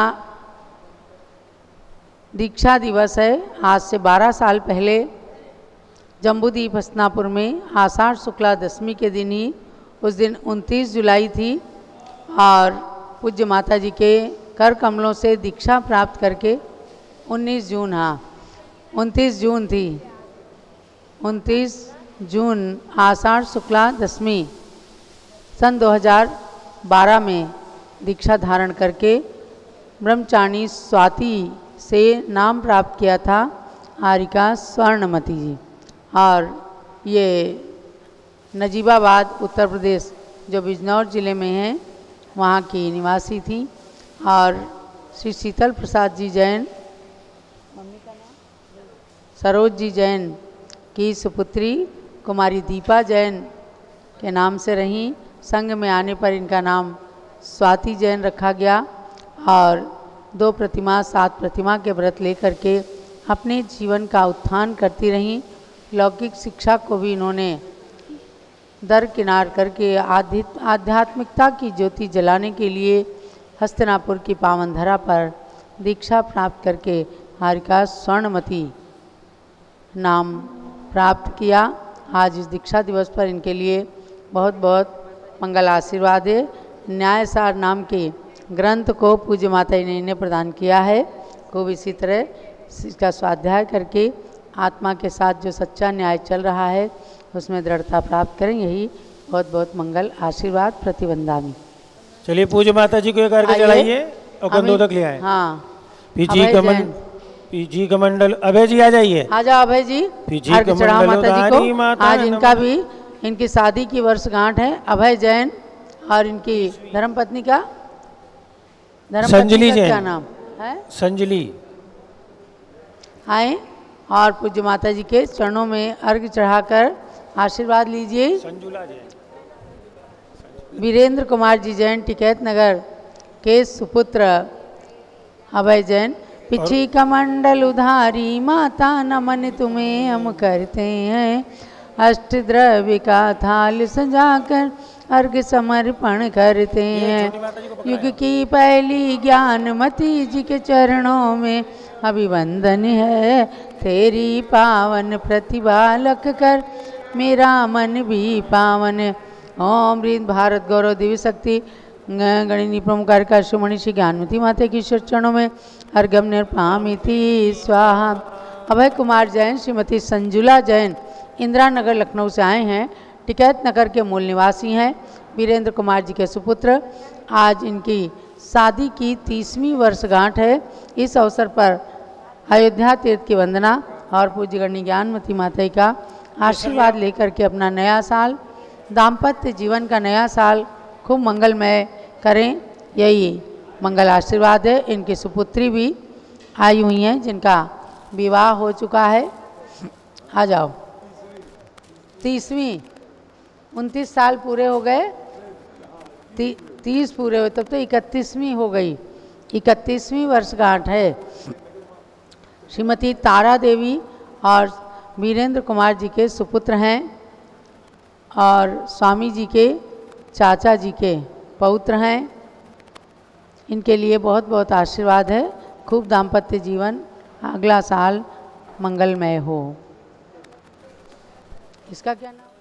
Speaker 4: दीक्षा दिवस है। आज से बारह साल पहले जम्बूदीप हस्तिनापुर में आषाढ़ शुक्ला दशमी के दिन ही, उस दिन उनतीस जुलाई थी और पूज्य माता जी के कर कमलों से दीक्षा प्राप्त करके उन्नीस जून हाँ उनतीस जून थी उनतीस जून आषाढ़ शुक्ला दशमी सन दो हज़ार बारह में दीक्षा धारण करके ब्रह्मचारिणी स्वाति से नाम प्राप्त किया था हारिका स्वर्णमती जी। और ये नजीबाबाद उत्तर प्रदेश जो बिजनौर ज़िले में है वहाँ की निवासी थी। और श्री शीतल प्रसाद जी जैन, मम्मी का नाम सरोज जी जैन की सुपुत्री कुमारी दीपा जैन के नाम से रहीं। संघ में आने पर इनका नाम स्वाति जैन रखा गया और दो प्रतिमा सात प्रतिमा के व्रत लेकर के अपने जीवन का उत्थान करती रहीं। लौकिक शिक्षा को भी इन्होंने दरकिनार करके आध्यात्म आध्यात्मिकता की ज्योति जलाने के लिए हस्तिनापुर की पावन धरा पर दीक्षा प्राप्त करके हारिका स्वर्णमती नाम प्राप्त किया। आज इस दीक्षा दिवस पर इनके लिए बहुत बहुत मंगल आशीर्वाद है। न्यायसार नाम के ग्रंथ को पूज्य माता जी ने इन्हें प्रदान किया है। खूब इसी तरह इसका स्वाध्याय करके आत्मा के साथ जो सच्चा न्याय चल रहा है उसमें दृढ़ता प्राप्त करें। यही बहुत बहुत मंगल आशीर्वाद प्रतिवंदामी।
Speaker 2: चलिए पूज्य माता जी को एक अर्घ्य चढ़ाइए और कंदोदक ले आए।
Speaker 4: हाँ
Speaker 2: पीजी
Speaker 4: अभय
Speaker 2: कमंड
Speaker 4: जैन।
Speaker 2: पीजी कमंडल अभय जी आ जाइए।
Speaker 4: आ जाओ अभय जी।
Speaker 2: पीजी
Speaker 4: अर्घ्य चढ़ाओ
Speaker 2: कमंडल
Speaker 4: माता जी
Speaker 2: उधारी
Speaker 4: को।
Speaker 2: माता
Speaker 4: आज
Speaker 2: नमः।
Speaker 4: इनका भी इनकी शादी की वर्षगांठ है। अभय जैन और इनकी धर्मपत्नी का धर्मपत्नी
Speaker 2: संजली
Speaker 4: का
Speaker 2: जैन।
Speaker 4: क्या नाम है?
Speaker 2: संजली।
Speaker 4: आए और पूज्य माता जी के चरणों में अर्घ्य चढ़ाकर आशीर्वाद लीजिए।
Speaker 2: संजुला जैन।
Speaker 4: वीरेंद्र कुमार जी जैन टिकैत नगर के सुपुत्र अभय जैन। पिछी कमंडल उधारी माता नमन तुम्हें हम करते हैं, अष्ट द्रव्य का थाल सजाकर अर्घ्य समर्पण करते हैं। युग की पहली ज्ञानमती जी के चरणों में अभिवंदन है, तेरी पावन प्रतिभा लख कर मेरा मन भी पावन। ओम रीत भारत गौरव दिव्य शक्ति गणिनी प्रमुख कार्यकार शिवमणि श्री ज्ञानमती माता की चरणों में अर्घ्यम निर्पामिति स्वाहा। अभय कुमार जैन श्रीमती संजुला जैन इंदिरा नगर लखनऊ से आए हैं। टिकैत नगर के मूल निवासी हैं। वीरेंद्र कुमार जी के सुपुत्र। आज इनकी शादी की तीसवीं वर्षगांठ है। इस अवसर पर अयोध्या तीर्थ की वंदना और पूज्य गणनी ज्ञानमती माता जी का आशीर्वाद लेकर के अपना नया साल, दाम्पत्य जीवन का नया साल खूब मंगलमय करें, यही मंगल आशीर्वाद है। इनकी सुपुत्री भी आई हुई हैं जिनका विवाह हो चुका है। आ जाओ। तीसवीं उनतीस साल पूरे हो गए, ती, तीस पूरे हुए तब तो इकतीसवीं हो गई। इकतीसवीं वर्षगांठ है। श्रीमती तारा देवी और वीरेंद्र कुमार जी के सुपुत्र हैं और स्वामी जी के चाचा जी के पौत्र हैं। इनके लिए बहुत बहुत आशीर्वाद है। खूब दाम्पत्य जीवन अगला साल मंगलमय हो। इसका क्या नाम?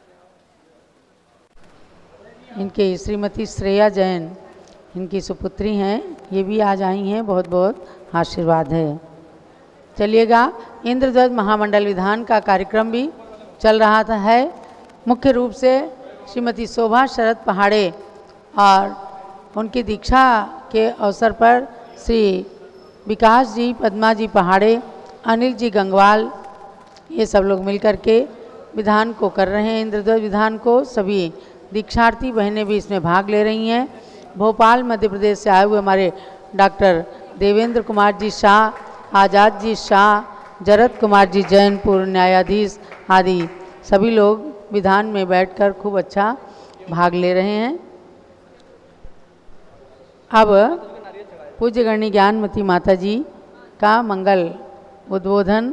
Speaker 4: इनके श्रीमती श्रेया जैन इनकी सुपुत्री हैं, ये भी आज आई हैं। बहुत बहुत आशीर्वाद है। चलिएगा। इंद्रध्वज महामंडल विधान का कार्यक्रम भी चल रहा था है। मुख्य रूप से श्रीमती शोभा शरद पहाड़े और उनकी दीक्षा के अवसर पर श्री विकास जी, पद्मा जी पहाड़े, अनिल जी गंगवाल, ये सब लोग मिलकर के विधान को कर रहे हैं। इंद्रध्वज विधान को सभी दीक्षार्थी बहनें भी इसमें भाग ले रही हैं। भोपाल मध्य प्रदेश से आए हुए हमारे डॉक्टर देवेंद्र कुमार जी शाह, आज़ाद जी शाह, जरत कुमार जी जैन पूर्व न्यायाधीश आदि सभी लोग विधान में बैठकर खूब अच्छा भाग ले रहे हैं। अब पूज्य गणनी ज्ञानमती माता जी का मंगल उद्बोधन।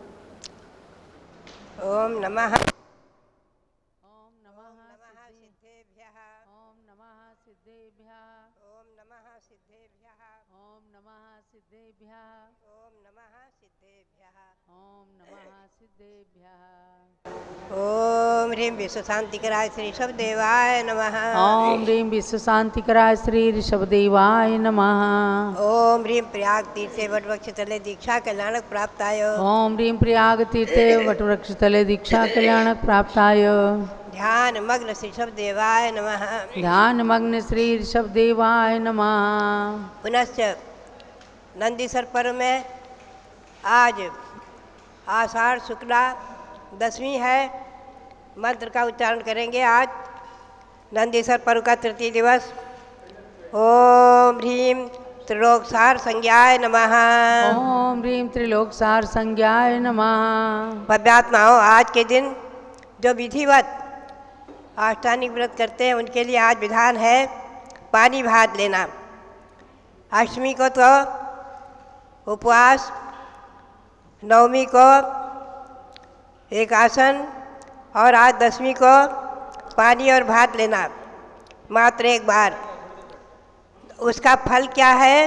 Speaker 3: ओम नमः
Speaker 4: ओम नमः
Speaker 3: सिद्धेभ्यः
Speaker 4: ओम नमः सिद्धेभ्यः
Speaker 3: ओम नमः सिद्धेभ्यः
Speaker 4: ओम नमः सिद्धेभ्यः
Speaker 3: ओम नमः सिद्धेभ्यः
Speaker 4: ओम नमः सिद्धेभ्यः
Speaker 3: ओम ह्रीं विश्व शांतिकराय श्री ऋषभदेवाय नमः
Speaker 4: ओम ह्रीं विश्व शांतिकराय श्री ऋषभदेवाय नमः।
Speaker 3: ओम ह्रीं प्रयाग तीर्थे वटवृक्ष तले दीक्षा कल्याणक प्राप्ताय
Speaker 4: ओम ह्रीं प्रयाग तीर्थे वटवृक्ष तले दीक्षा कल्याणक प्राप्ताय
Speaker 3: ध्यान मग्न श्री ऋषभदेवाय नमः
Speaker 4: ध्यान मग्न श्री ऋषभदेवाय नमः।
Speaker 3: पुनश्च नंदीसर पर्व में आज आषाढ़ शुक्ला दसवीं है। मंत्र का उच्चारण करेंगे आज नंदीसर पर्व का तृतीय दिवस। ओम ह्रीं त्रिलोकसार संज्ञाय नमः
Speaker 4: ओम ह्रीं त्रिलोकसार संज्ञाय नमः।
Speaker 3: भव्यात्माओं, आज के दिन जो विधिवत अष्टांगिक व्रत करते हैं उनके लिए आज विधान है पानी भात लेना। अष्टमी को तो उपवास, नवमी को एक आसन और आज दसवीं को पानी और भात लेना मात्र एक बार। उसका फल क्या है?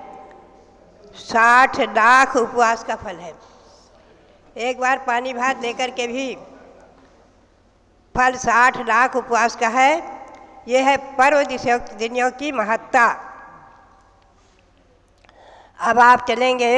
Speaker 3: साठ लाख उपवास का फल है। एक बार पानी भात लेकर के भी फल साठ लाख उपवास का है। ये है पर्व दिनों की महत्ता। अब आप चलेंगे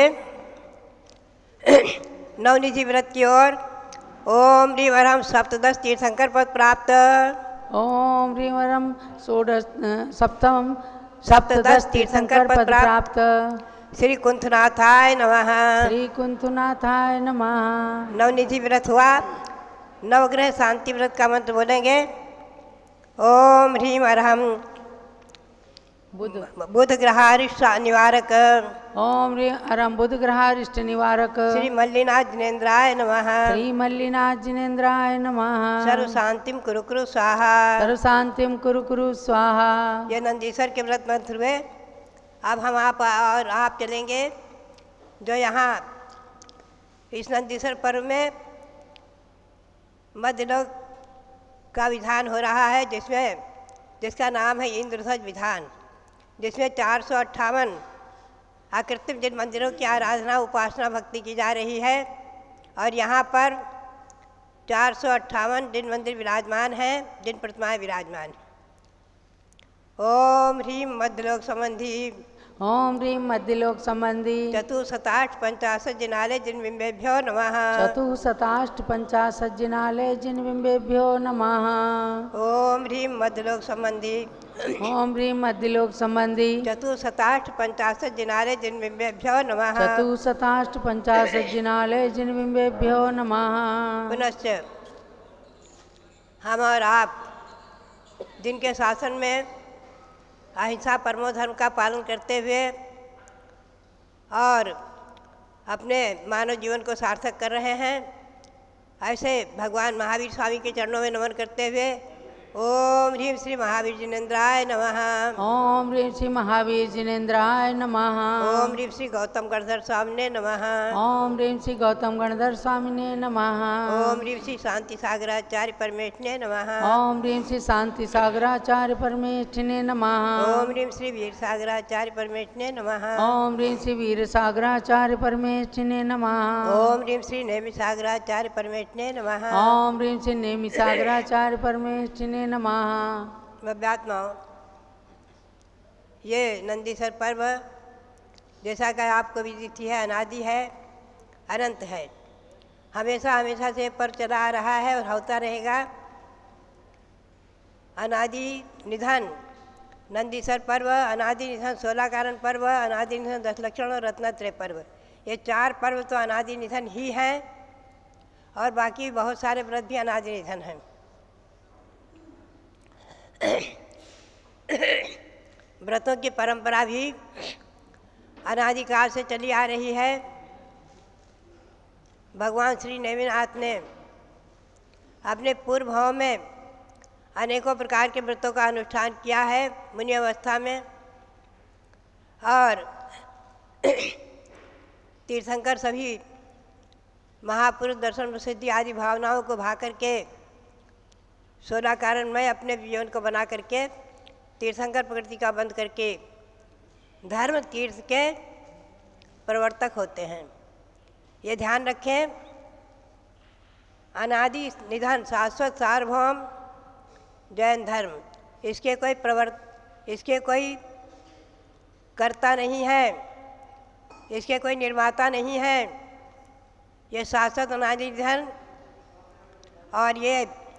Speaker 3: नवनिधि व्रत की ओर। ओम ह्रीं वरम सप्तदश तीर्थंकर पद प्राप्त।
Speaker 4: ओम ह्रीं वरम षोडश सप्तम
Speaker 3: सप्तदश तीर्थंकर पद प्राप्त। श्री कुंथनाथाय नमः।
Speaker 4: श्री कुंथनाथाय नमः।
Speaker 3: नवनिधि व्रत हुआ। नवग्रह शांति व्रत का मंत्र बोलेंगे। ओम ह्रीं वरम
Speaker 4: बुध
Speaker 3: बुध ग्रहारिष्ट निवारक।
Speaker 4: ओम ह्रीं अरम बुध ग्रहारिष्ट निवारक।
Speaker 3: श्री मल्लिनाथ जिनेन्द्राय नमः।
Speaker 4: श्री मल्लिनाथ जिनेन्द्राय नमः।
Speaker 3: सर्व शांतिम कुरु कुरु स्वाहा।
Speaker 4: सर्व शांतिम कुरु कुरु स्वाहा।
Speaker 3: ये नंदीश्वर के व्रत मंत्र हुए। अब हम आप और आप चलेंगे जो यहाँ इस नंदीश्वर पर्व में मध्यलोक का विधान हो रहा है, जिसमें जिसका नाम है इंद्रध्वज विधान, जिसमें चार सौ अट्ठावन आकृतिम जिन मंदिरों की आराधना उपासना भक्ति की जा रही है। और यहाँ पर चार सौ अट्ठावन जिन मंदिर विराजमान हैं, जिन प्रतिमाएं विराजमान हैं। ओम ह्रीं मध्यलोक संबंधी।
Speaker 4: ओम ह्रीं मध्यलोक संबंधी।
Speaker 3: चतुशताष्ट पंचाशत जिनालय जिन बिंबेभ्यो नमः।
Speaker 4: चतुशताष्ट पंचाशत जिनालय जिन बिंबेभ्यो नमः।
Speaker 3: ओम ह्रीं मध्यलोक संबंधी।
Speaker 4: ओम ह्रीं मध्यलोक संबंधी।
Speaker 3: चतुशताष्ट पंचाशत जिनालय जिन बिंबेभ्यो नमः।
Speaker 4: चतुशताष्ट पंचाशत जिनालय जिन बिंबेभ्यो नमः।
Speaker 3: पुनश्च हम और आप जिनके शासन में अहिंसा परमो धर्म का पालन करते हुए और अपने मानव जीवन को सार्थक कर रहे हैं, ऐसे भगवान महावीर स्वामी के चरणों में नमन करते हुए ओम ह्रीं श्री महावीर जिनेन्द्राय नमः।
Speaker 4: ओम ह्रीं श्री महावीर जिनेन्द्राय नमः।
Speaker 3: ओम ह्रीं श्री गौतम गणधर स्वामिने नमः।
Speaker 4: ओम ह्रीं श्री गौतम गणधर स्वामिने नमः।
Speaker 3: ओम ह्रीं श्री शांति सागराचार्य परमेष्ठिने नमः।
Speaker 4: ओम ह्रीं श्री शांति सागराचार्य परमेष्ठिने नमः।
Speaker 3: ओम ह्रीं श्री वीर सागराचार्य परमेष्ठिने नमः।
Speaker 4: ओम ह्रीं श्री वीर सागराचार्य परमेष्ठिने नमः।
Speaker 3: ओम ह्रीं श्री नेमि सागराचार्य परमेष्ठिने नमः।
Speaker 4: ओम ह्रीं श्री नेमि सागराचार्य परमेष्ठिने नमः।
Speaker 3: भव्यात्माओं, ये नंदीश्वर पर्व जैसा कि आपको विदित है, अनादि है, अनंत है। हमेशा हमेशा से पर्व चला आ रहा है और होता रहेगा। अनादि निधन नंदीश्वर पर्व, अनादि निधन सोलह कारण पर्व, अनादि निधन दस लक्षण और रत्नत्रय पर्व, ये चार पर्व तो अनादि निधन ही हैं। और बाकी बहुत सारे व्रत भी अनादि निधन हैं। व्रतों की परंपरा भी अनादिकाल से चली आ रही है। भगवान श्री नेमिनाथ ने अपने पूर्व भाव में अनेकों प्रकार के व्रतों का अनुष्ठान किया है मुनि अवस्था में। और तीर्थंकर सभी महापुरुष दर्शन प्रसिद्धि आदि भावनाओं को भा करके सोलह कारण में अपने जीवन को बना करके तीर्थंकर प्रकृति का बंद करके धर्म तीर्थ के प्रवर्तक होते हैं। ये ध्यान रखें, अनादि निधन शाश्वत सार्वभौम जैन धर्म, इसके कोई प्रवर्त इसके कोई कर्ता नहीं है, इसके कोई निर्माता नहीं है। ये शाश्वत अनादि निधन और ये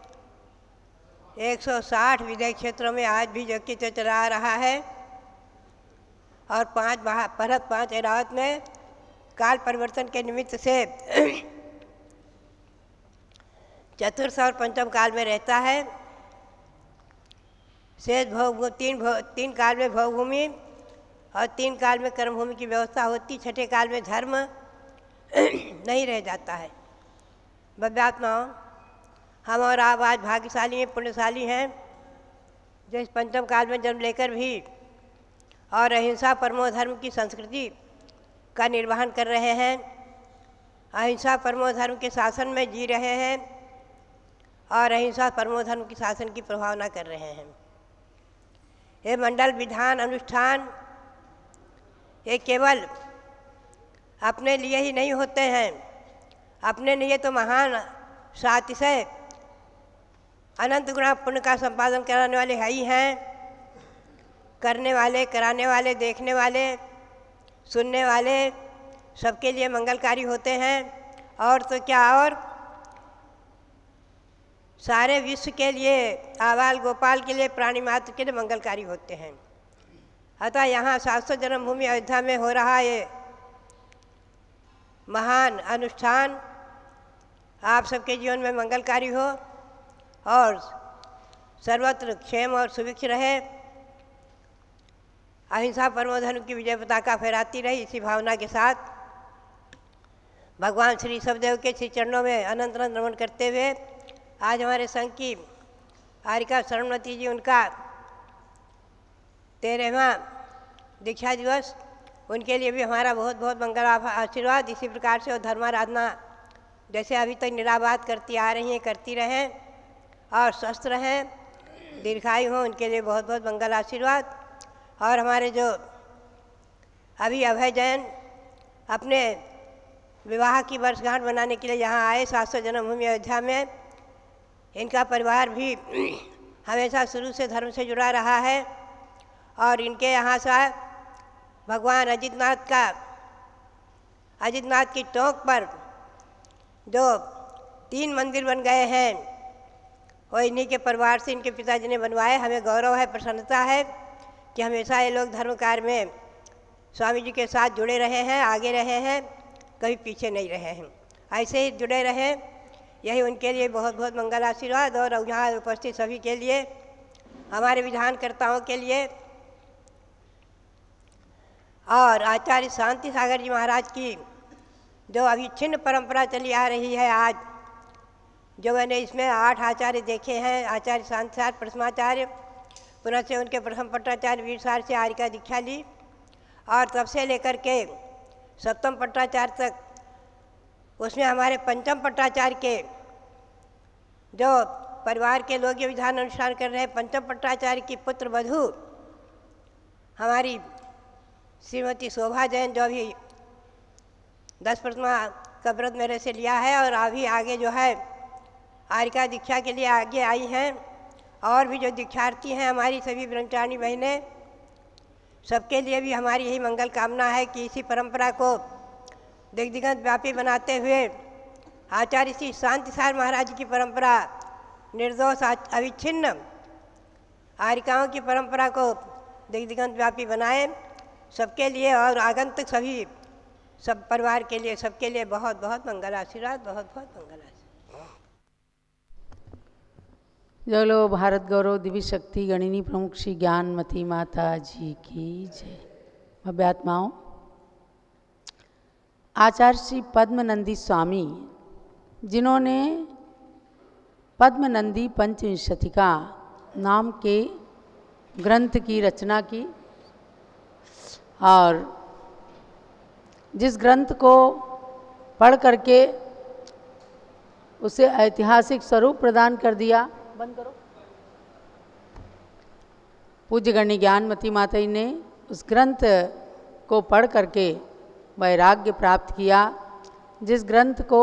Speaker 3: एक सौ साठ विदेश क्षेत्रों में आज भी यज्ञ चला रहा है। और पांच परहत पांच एरावत में काल परिवर्तन के निमित्त से चतुर्थ और पंचम काल में रहता है। शेष भोग तीन भो, तीन काल में भोगभूमि और तीन काल में कर्मभूमि की व्यवस्था होती। छठे काल में धर्म नहीं रह जाता है। भव्यात्माओं, हम और आप आज भाग्यशाली हैं, पुण्यशाली हैं, जो इस पंचम काल में जन्म लेकर भी और अहिंसा परमो धर्म की संस्कृति का निर्वहन कर रहे हैं, अहिंसा परमो धर्म के शासन में जी रहे हैं और अहिंसा परमो धर्म की शासन की प्रभावना कर रहे हैं। ये मंडल विधान अनुष्ठान ये केवल अपने लिए ही नहीं होते हैं, अपने लिए तो महान सातिशय अनंत गुणा पुण्य का संपादन कराने वाले है ही हैं, करने वाले, कराने वाले, देखने वाले, सुनने वाले, सबके लिए मंगलकारी होते हैं। और तो क्या, और सारे विश्व के लिए, आबाल गोपाल के लिए, प्राणी मात्र के लिए मंगलकारी होते हैं। अतः यहाँ सात सौ जन्मभूमि अयोध्या में हो रहा ये महान अनुष्ठान आप सबके जीवन में मंगलकारी हो और सर्वत्र क्षेम और सुभिक्ष रहे, अहिंसा परमो धर्म की विजय पताका फहराती रही। इसी भावना के साथ भगवान श्री सवदेव के श्री चरणों में अनंत अनंत नमन करते हुए आज हमारे संघ की आरिका शरणमती जी, उनका तेरहवां दीक्षा दिवस, उनके लिए भी हमारा बहुत बहुत मंगल आशीर्वाद। इसी प्रकार से वो धर्माराधना जैसे अभी तक निराबाद करती आ रही हैं, करती रहें और स्वस्थ रहें, दीर्घायु हों, उनके लिए बहुत बहुत मंगल आशीर्वाद। और हमारे जो अभी अभय जैन अपने विवाह की वर्षगांठ मनाने के लिए यहाँ आए सात सौ जन्मभूमि अयोध्या में, इनका परिवार भी हमेशा शुरू से धर्म से जुड़ा रहा है और इनके यहाँ से भगवान अजितनाथ का, अजितनाथ की टोंक पर जो तीन मंदिर बन गए हैं वो इन्हीं के परिवार से, इनके पिताजी ने बनवाए। हमें गौरव है, प्रसन्नता है कि हमेशा ये लोग धर्म कार्य में स्वामी जी के साथ जुड़े रहे हैं, आगे रहे हैं, कभी पीछे नहीं रहे हैं, ऐसे ही जुड़े रहें, यही उनके लिए बहुत बहुत मंगल आशीर्वाद। और यहाँ उपस्थित सभी के लिए, हमारे विधानकर्ताओं के लिए और आचार्य शांति सागर जी महाराज की जो अभी छिन्न परंपरा चली आ रही है, आज जो मैंने इसमें आठ आचार्य देखे हैं, आचार्य शांति सागर प्रथमाचार्य, पुनः से उनके प्रथम पट्टाचार्य वीर सार से आरिका दीक्षा ली और तब से लेकर के सप्तम पट्टाचार्य तक उसमें हमारे पंचम पट्टाचार्य के जो परिवार के लोग ये विधान अनुष्ठान कर रहे हैं, पंचम पट्टाचार्य की पुत्र वधू हमारी श्रीमती शोभा जैन जो अभी दस प्रतिमा का व्रत मेरे से लिया है और अभी आगे जो है आरिका दीक्षा के लिए आगे आई हैं, और भी जो दीक्षार्थी हैं हमारी सभी ब्रह्मचारिणी बहनें, सबके लिए भी हमारी यही मंगल कामना है कि इसी परंपरा को दिग्दिगंत व्यापी बनाते हुए आचार्य श्री शांति सागर महाराज जी की परंपरा, निर्दोष अविच्छिन्न आरिकाओं की परंपरा को दिग्दिगंत व्यापी बनाएं सबके लिए और आगंतुक सभी सब परिवार के लिए, सबके लिए बहुत बहुत मंगल आशीर्वाद, बहुत बहुत मंगल आशीर्वाद।
Speaker 4: जगलो भारत गौरव दिव्य शक्ति गणिनी प्रमुख श्री ज्ञानमती माता जी की जय। भव्य आत्माओं, आचार्य श्री पद्मनंदी स्वामी जिन्होंने पद्मनंदी पंचविंशतिका नाम के ग्रंथ की रचना की और जिस ग्रंथ को पढ़ करके उसे ऐतिहासिक स्वरूप प्रदान कर दिया, बंद करो, पूज्य गण्य ज्ञानमती माता जी ने उस ग्रंथ को पढ़ करके वैराग्य प्राप्त किया। जिस ग्रंथ को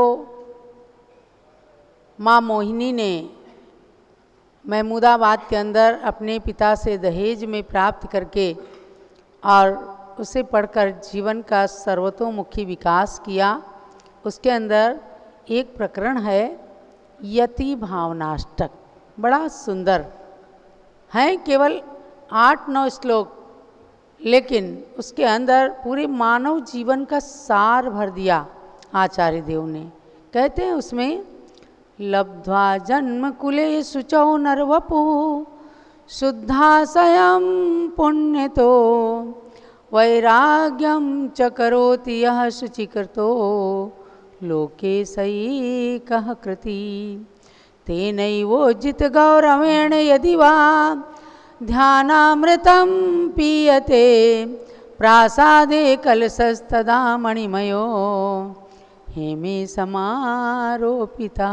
Speaker 4: माँ मोहिनी ने महमूदाबाद के अंदर अपने पिता से दहेज में प्राप्त करके और उसे पढ़कर जीवन का सर्वतोमुखी विकास किया, उसके अंदर एक प्रकरण है यति भावनाष्टक। बड़ा सुंदर है, केवल आठ नौ श्लोक, लेकिन उसके अंदर पूरे मानव जीवन का सार भर दिया आचार्य देव ने। कहते हैं उसमें, लब्ध्वा जन्म कुले शुचौ नरवपु शुद्धाशयम पुण्यतो वैराग्यम च करोति यः शुचिकृतो लोके सई कह कृति तेनैवोजित गौरवेण यदि वा ध्यानामृतं पीयते प्रासादे कलशस्तदा मणिमयो हेमे समारोपिता।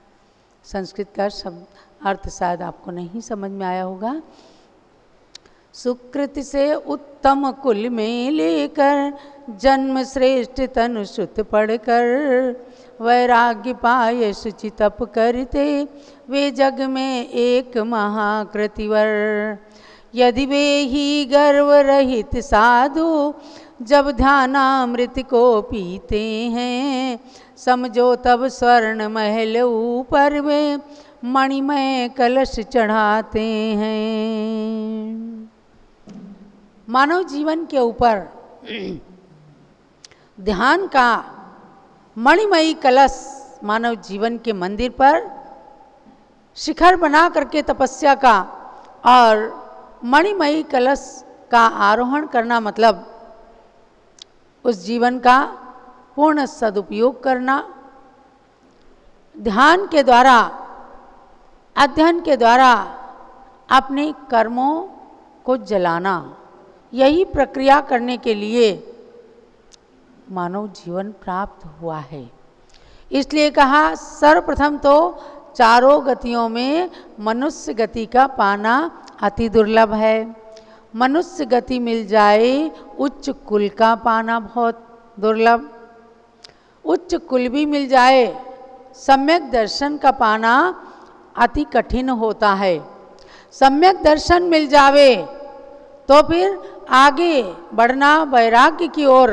Speaker 4: संस्कृत का शब्द अर्थ शायद आपको नहीं समझ में आया होगा। सुकृति से उत्तम कुल में लेकर जन्म श्रेष्ठ तनु श्रुत पढ़कर वैराग्य पाए शुचि तप करते वे जग में एक महाकृतिवर। यदि वे ही गर्व रहित साधु जब ध्यानामृत को पीते हैं, समझो तब स्वर्ण महल ऊपर वे मणिमय कलश चढ़ाते हैं। मानव जीवन के ऊपर ध्यान का मणिमयी कलश मानव जीवन के मंदिर पर शिखर बना करके तपस्या का और मणिमयी कलश का आरोहण करना मतलब उस जीवन का पूर्ण सदुपयोग करना, ध्यान के द्वारा अध्ययन के द्वारा अपने कर्मों को जलाना, यही प्रक्रिया करने के लिए मानव जीवन प्राप्त हुआ है। इसलिए कहा सर्वप्रथम तो चारों गतियों में मनुष्य गति का पाना अति दुर्लभ है। मनुष्य गति मिल जाए, उच्च कुल का पाना बहुत दुर्लभ। उच्च कुल भी मिल जाए, सम्यक दर्शन का पाना अति कठिन होता है। सम्यक दर्शन मिल जावे तो फिर आगे बढ़ना, वैराग्य की ओर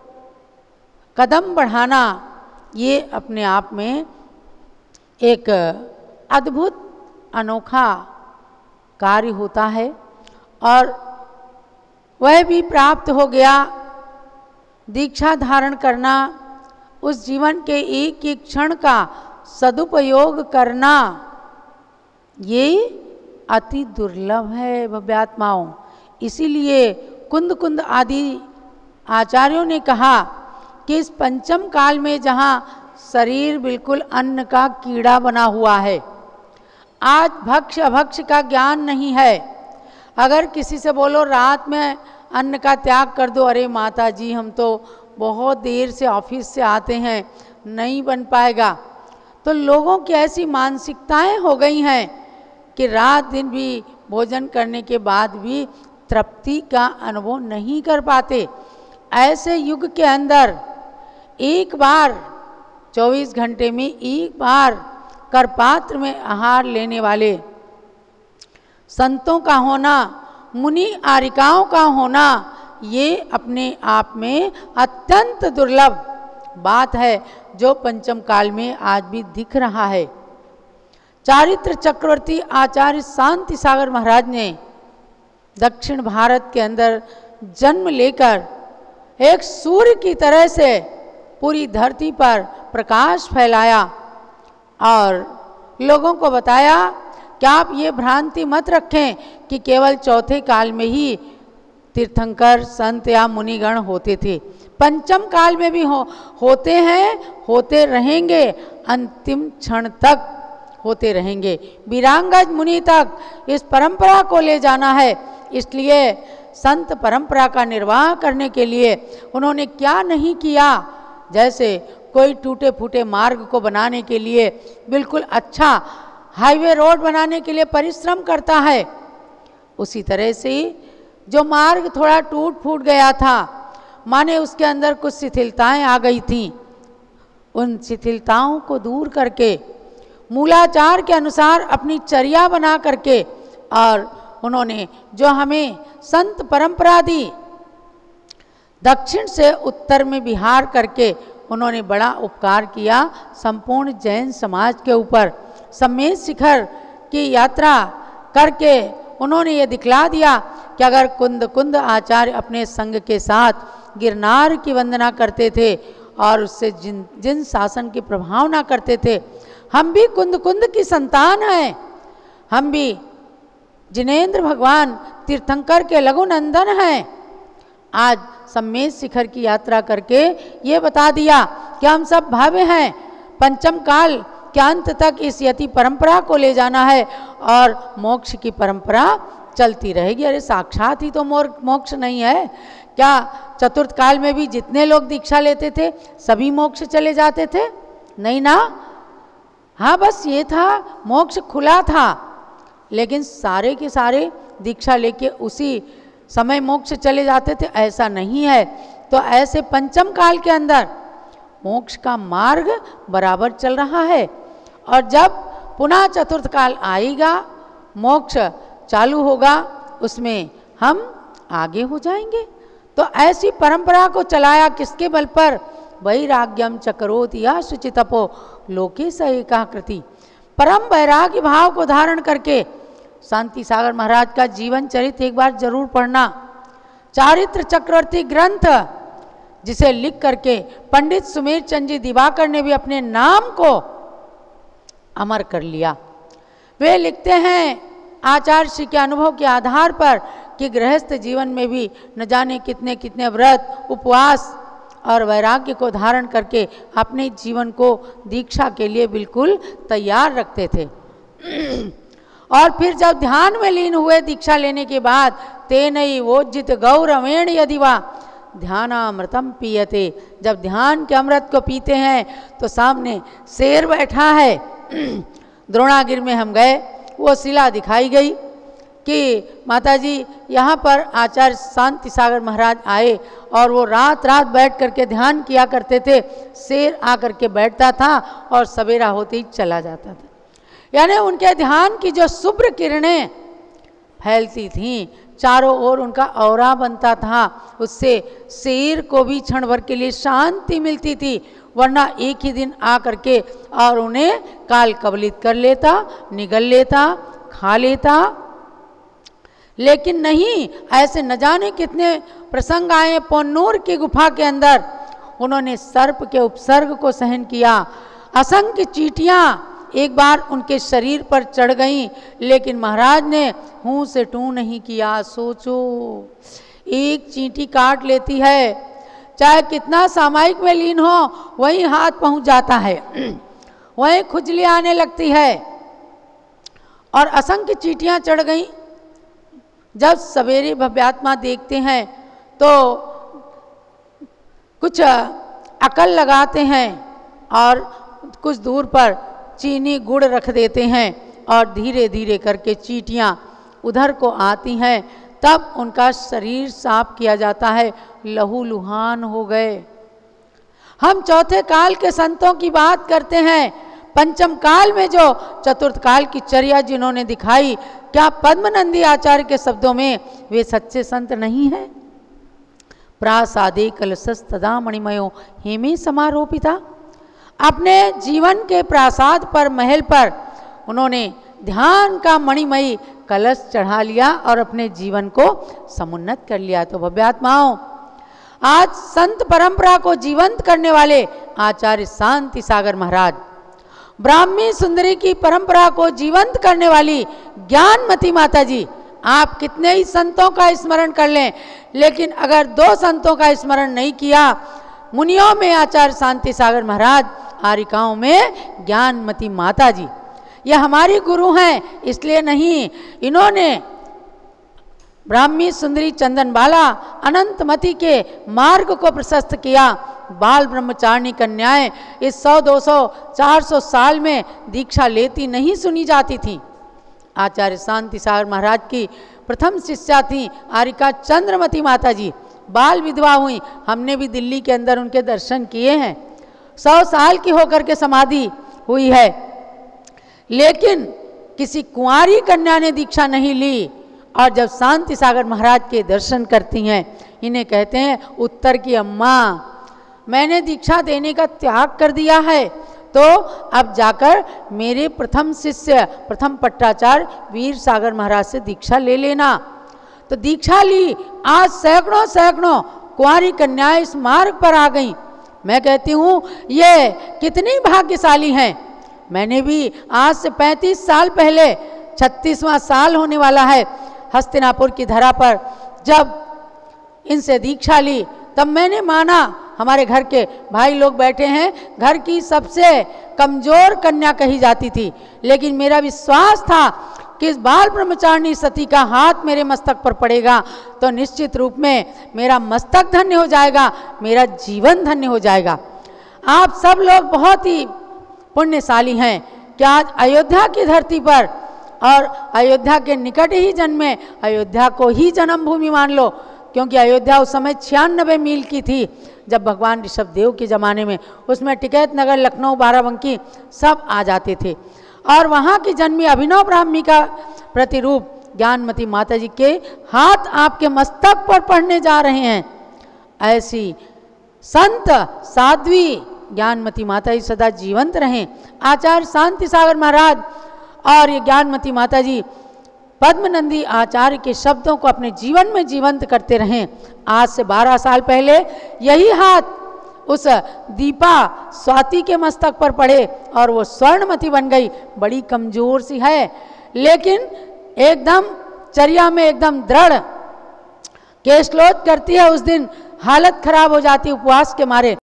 Speaker 4: कदम बढ़ाना, ये अपने आप में एक अद्भुत अनोखा कार्य होता है। और वह भी प्राप्त हो गया। दीक्षा धारण करना, उस जीवन के एक एक क्षण का सदुपयोग करना, ये अति दुर्लभ है भव्यात्माओं। इसीलिए कुंद कुंद आदि आचार्यों ने कहा कि इस पंचम काल में जहाँ शरीर बिल्कुल अन्न का कीड़ा बना हुआ है, आज भक्ष अभक्ष का ज्ञान नहीं है। अगर किसी से बोलो रात में अन्न का त्याग कर दो, अरे माता जी हम तो बहुत देर से ऑफिस से आते हैं, नहीं बन पाएगा। तो लोगों की ऐसी मानसिकताएं हो गई हैं कि रात दिन भी भोजन करने के बाद भी तृप्ति का अनुभव नहीं कर पाते। ऐसे युग के अंदर एक बार चौबीस घंटे में एक बार कर पात्र में आहार लेने वाले संतों का होना, मुनि आरिकाओं का होना, ये अपने आप में अत्यंत दुर्लभ बात है, जो पंचम काल में आज भी दिख रहा है। चारित्र चक्रवर्ती आचार्य शांति सागर महाराज ने दक्षिण भारत के अंदर जन्म लेकर एक सूर्य की तरह से पूरी धरती पर प्रकाश फैलाया और लोगों को बताया कि आप ये भ्रांति मत रखें कि केवल चौथे काल में ही तीर्थंकर संत या मुनिगण होते थे। पंचम काल में भी हो होते हैं, होते रहेंगे, अंतिम क्षण तक होते रहेंगे। वीरांगज मुनि तक इस परंपरा को ले जाना है। इसलिए संत परंपरा का निर्वाह करने के लिए उन्होंने क्या नहीं किया। जैसे कोई टूटे फूटे मार्ग को बनाने के लिए, बिल्कुल अच्छा हाईवे रोड बनाने के लिए परिश्रम करता है, उसी तरह से जो मार्ग थोड़ा टूट फूट गया था, माने उसके अंदर कुछ शिथिलताएं आ गई थीं, उन शिथिलताओं को दूर करके मूलाचार के अनुसार अपनी चर्या बना करके, और उन्होंने जो हमें संत परंपरा दी, दक्षिण से उत्तर में विहार करके उन्होंने बड़ा उपकार किया संपूर्ण जैन समाज के ऊपर। सम्मेद शिखर की यात्रा करके उन्होंने ये दिखला दिया कि अगर कुंद कुंद आचार्य अपने संग के साथ गिरनार की वंदना करते थे और उससे जिन जिन शासन की प्रभावना करते थे, हम भी कुंद कुंद की संतान हैं, हम भी जिनेंद्र भगवान तीर्थंकर के लघुनंदन हैं। आज सम्मेद शिखर की यात्रा करके ये बता दिया कि हम सब भावे हैं, पंचम काल के अंत तक इस यति परंपरा को ले जाना है और मोक्ष की परंपरा चलती रहेगी। अरे साक्षात ही तो मोक्ष नहीं है क्या? चतुर्थ काल में भी जितने लोग दीक्षा लेते थे सभी मोक्ष चले जाते थे? नहीं ना। हाँ, बस ये था मोक्ष खुला था, लेकिन सारे के सारे दीक्षा लेके उसी समय मोक्ष चले जाते थे, ऐसा नहीं है। तो ऐसे पंचम काल के अंदर मोक्ष का मार्ग बराबर चल रहा है, और जब पुनः चतुर्थ काल आएगा, मोक्ष चालू होगा, उसमें हम आगे हो जाएंगे। तो ऐसी परंपरा को चलाया किसके बल पर? वैराग्यम चकरोति या शुचितपो लोके स एकाकृति। परम वैराग्य भाव को धारण करके शांति सागर महाराज का जीवन चरित्र एक बार जरूर पढ़ना। चारित्र चक्रवर्ती ग्रंथ जिसे लिख करके पंडित सुमेर चंद जी दिवाकर ने भी अपने नाम को अमर कर लिया। वे लिखते हैं आचार्य श्री के अनुभव के आधार पर कि गृहस्थ जीवन में भी न जाने कितने कितने व्रत, उपवास और वैराग्य को धारण करके अपने जीवन को दीक्षा के लिए बिल्कुल तैयार रखते थे। और फिर जब ध्यान में लीन हुए दीक्षा लेने के बाद, तेनई वोज्जित गौरवेण यदि वा ध्यानामृतम पीयते, जब ध्यान के अमृत को पीते हैं तो सामने शेर बैठा है। द्रोणागिरि में हम गए, वो शिला दिखाई गई कि माताजी यहाँ पर आचार्य शांति सागर महाराज आए और वो रात रात बैठ करके ध्यान किया करते थे। शेर आकर के बैठता था और सवेरा होते ही चला जाता था। यानी उनके ध्यान की जो शुभ्र किरणें फैलती थीं, चारों ओर उनका औरा बनता था, उससे शेर को भी क्षण भर के लिए शांति मिलती थी, वरना एक ही दिन आ करके और उन्हें काल कबलित कर लेता, निगल लेता, खा लेता। लेकिन नहीं, ऐसे न जाने कितने प्रसंग आए। पोन्नूर की गुफा के अंदर उन्होंने सर्प के उपसर्ग को सहन किया। असंख्य चींटियां एक बार उनके शरीर पर चढ़ गईं, लेकिन महाराज ने हूँ से टू नहीं किया। सोचो, एक चींटी काट लेती है, चाहे कितना सामायिक में लीन हो, वहीं हाथ पहुंच जाता है, वहीं खुजली आने लगती है। और असंख्य चींटियां चढ़ गईं। जब सवेरे भव्यात्मा देखते हैं तो कुछ अकल लगाते हैं और कुछ दूर पर चीनी गुड़ रख देते हैं और धीरे धीरे करके चींटियां उधर को आती हैं। तब उनका शरीर साफ किया जाता है, लहू लुहान हो गए। हम चौथे काल के संतों की बात करते हैं। पंचम काल में जो चतुर्थ काल की चर्या जिन्होंने दिखाई, क्या पद्मनंदी आचार्य के शब्दों में वे सच्चे संत नहीं हैं? प्रासादे कलशस्तदा मणिमयो हेमे समारोपिता। अपने जीवन के प्रासाद पर, महल पर उन्होंने ध्यान का मणिमयी कलश चढ़ा लिया और अपने जीवन को समुन्नत कर लिया। तो भव्यात्माओं, आज संत परंपरा को जीवंत करने वाले आचार्य शांति सागर महाराज, ब्राह्मी सुंदरी की परंपरा को जीवंत करने वाली ज्ञानमती माता जी, आप कितने ही संतों का स्मरण कर लें, लेकिन अगर दो संतों का स्मरण नहीं किया, मुनियों में आचार्य शांति सागर महाराज, आरिकाओं में ज्ञानमती माता जी, ये हमारी गुरु हैं इसलिए नहीं, इन्होंने ब्राह्मी सुंदरी चंदनबाला अनंतमती के मार्ग को प्रशस्त किया। बाल ब्रह्मचारिणी कन्याएं इस सौ दो सौ चार सौ साल में दीक्षा लेती नहीं सुनी जाती थी। आचार्य शांति सागर महाराज की प्रथम शिष्या थी आरिका चंद्रमती माता जी, बाल विधवा हुई। हमने भी दिल्ली के अंदर उनके दर्शन किए हैं। सौ साल की होकर के समाधि हुई है, लेकिन किसी कुंवारी कन्या ने दीक्षा नहीं ली। और जब शांति सागर महाराज के दर्शन करती हैं, इन्हें कहते हैं उत्तर की अम्मा, मैंने दीक्षा देने का त्याग कर दिया है, तो अब जाकर मेरे प्रथम शिष्य, प्रथम पट्टाचार्य वीर सागर महाराज से दीक्षा ले लेना। तो दीक्षा ली। आज सैकड़ों सैकड़ों कुंवारी कन्याएं इस मार्ग पर आ गईं। मैं कहती हूँ ये कितनी भाग्यशाली हैं। मैंने भी आज से पैंतीस साल पहले, छत्तीसवां साल होने वाला है, हस्तिनापुर की धरा पर जब इनसे दीक्षा ली, तब मैंने माना, हमारे घर के भाई लोग बैठे हैं, घर की सबसे कमज़ोर कन्या कही जाती थी, लेकिन मेरा विश्वास था कि इस बाल ब्रह्मचारिणी सती का हाथ मेरे मस्तक पर पड़ेगा तो निश्चित रूप में मेरा मस्तक धन्य हो जाएगा, मेरा जीवन धन्य हो जाएगा। आप सब लोग बहुत ही पुण्यशाली हैं कि आज अयोध्या की धरती पर और अयोध्या के निकट ही जन्मे, अयोध्या को ही जन्मभूमि मान लो, क्योंकि अयोध्या उस समय छियानबे मील की थी जब भगवान ऋषभदेव के ज़माने में। उसमें टिकैत नगर, लखनऊ, बाराबंकी सब आ जाते थे। और वहाँ की जन्मी अभिनव ब्राह्मी का प्रतिरूप ज्ञानमती माता जी के हाथ आपके मस्तक पर पढ़ने जा रहे हैं। ऐसी संत साध्वी ज्ञानमती माता जी सदा जीवंत रहें। आचार्य शांति सागर महाराज और ये ज्ञानमती माता जी पद्मनंदी आचार्य के शब्दों को अपने जीवन में जीवंत करते रहें। आज से बारह साल पहले यही हाथ उस दीपा स्वाति के मस्तक पर पड़े और वो स्वर्णमती बन गई। बड़ी कमजोर सी है, लेकिन एकदम चर्या में एकदम दृढ़। केशलोच करती है, उस दिन हालत खराब हो जाती उपवास के मारे,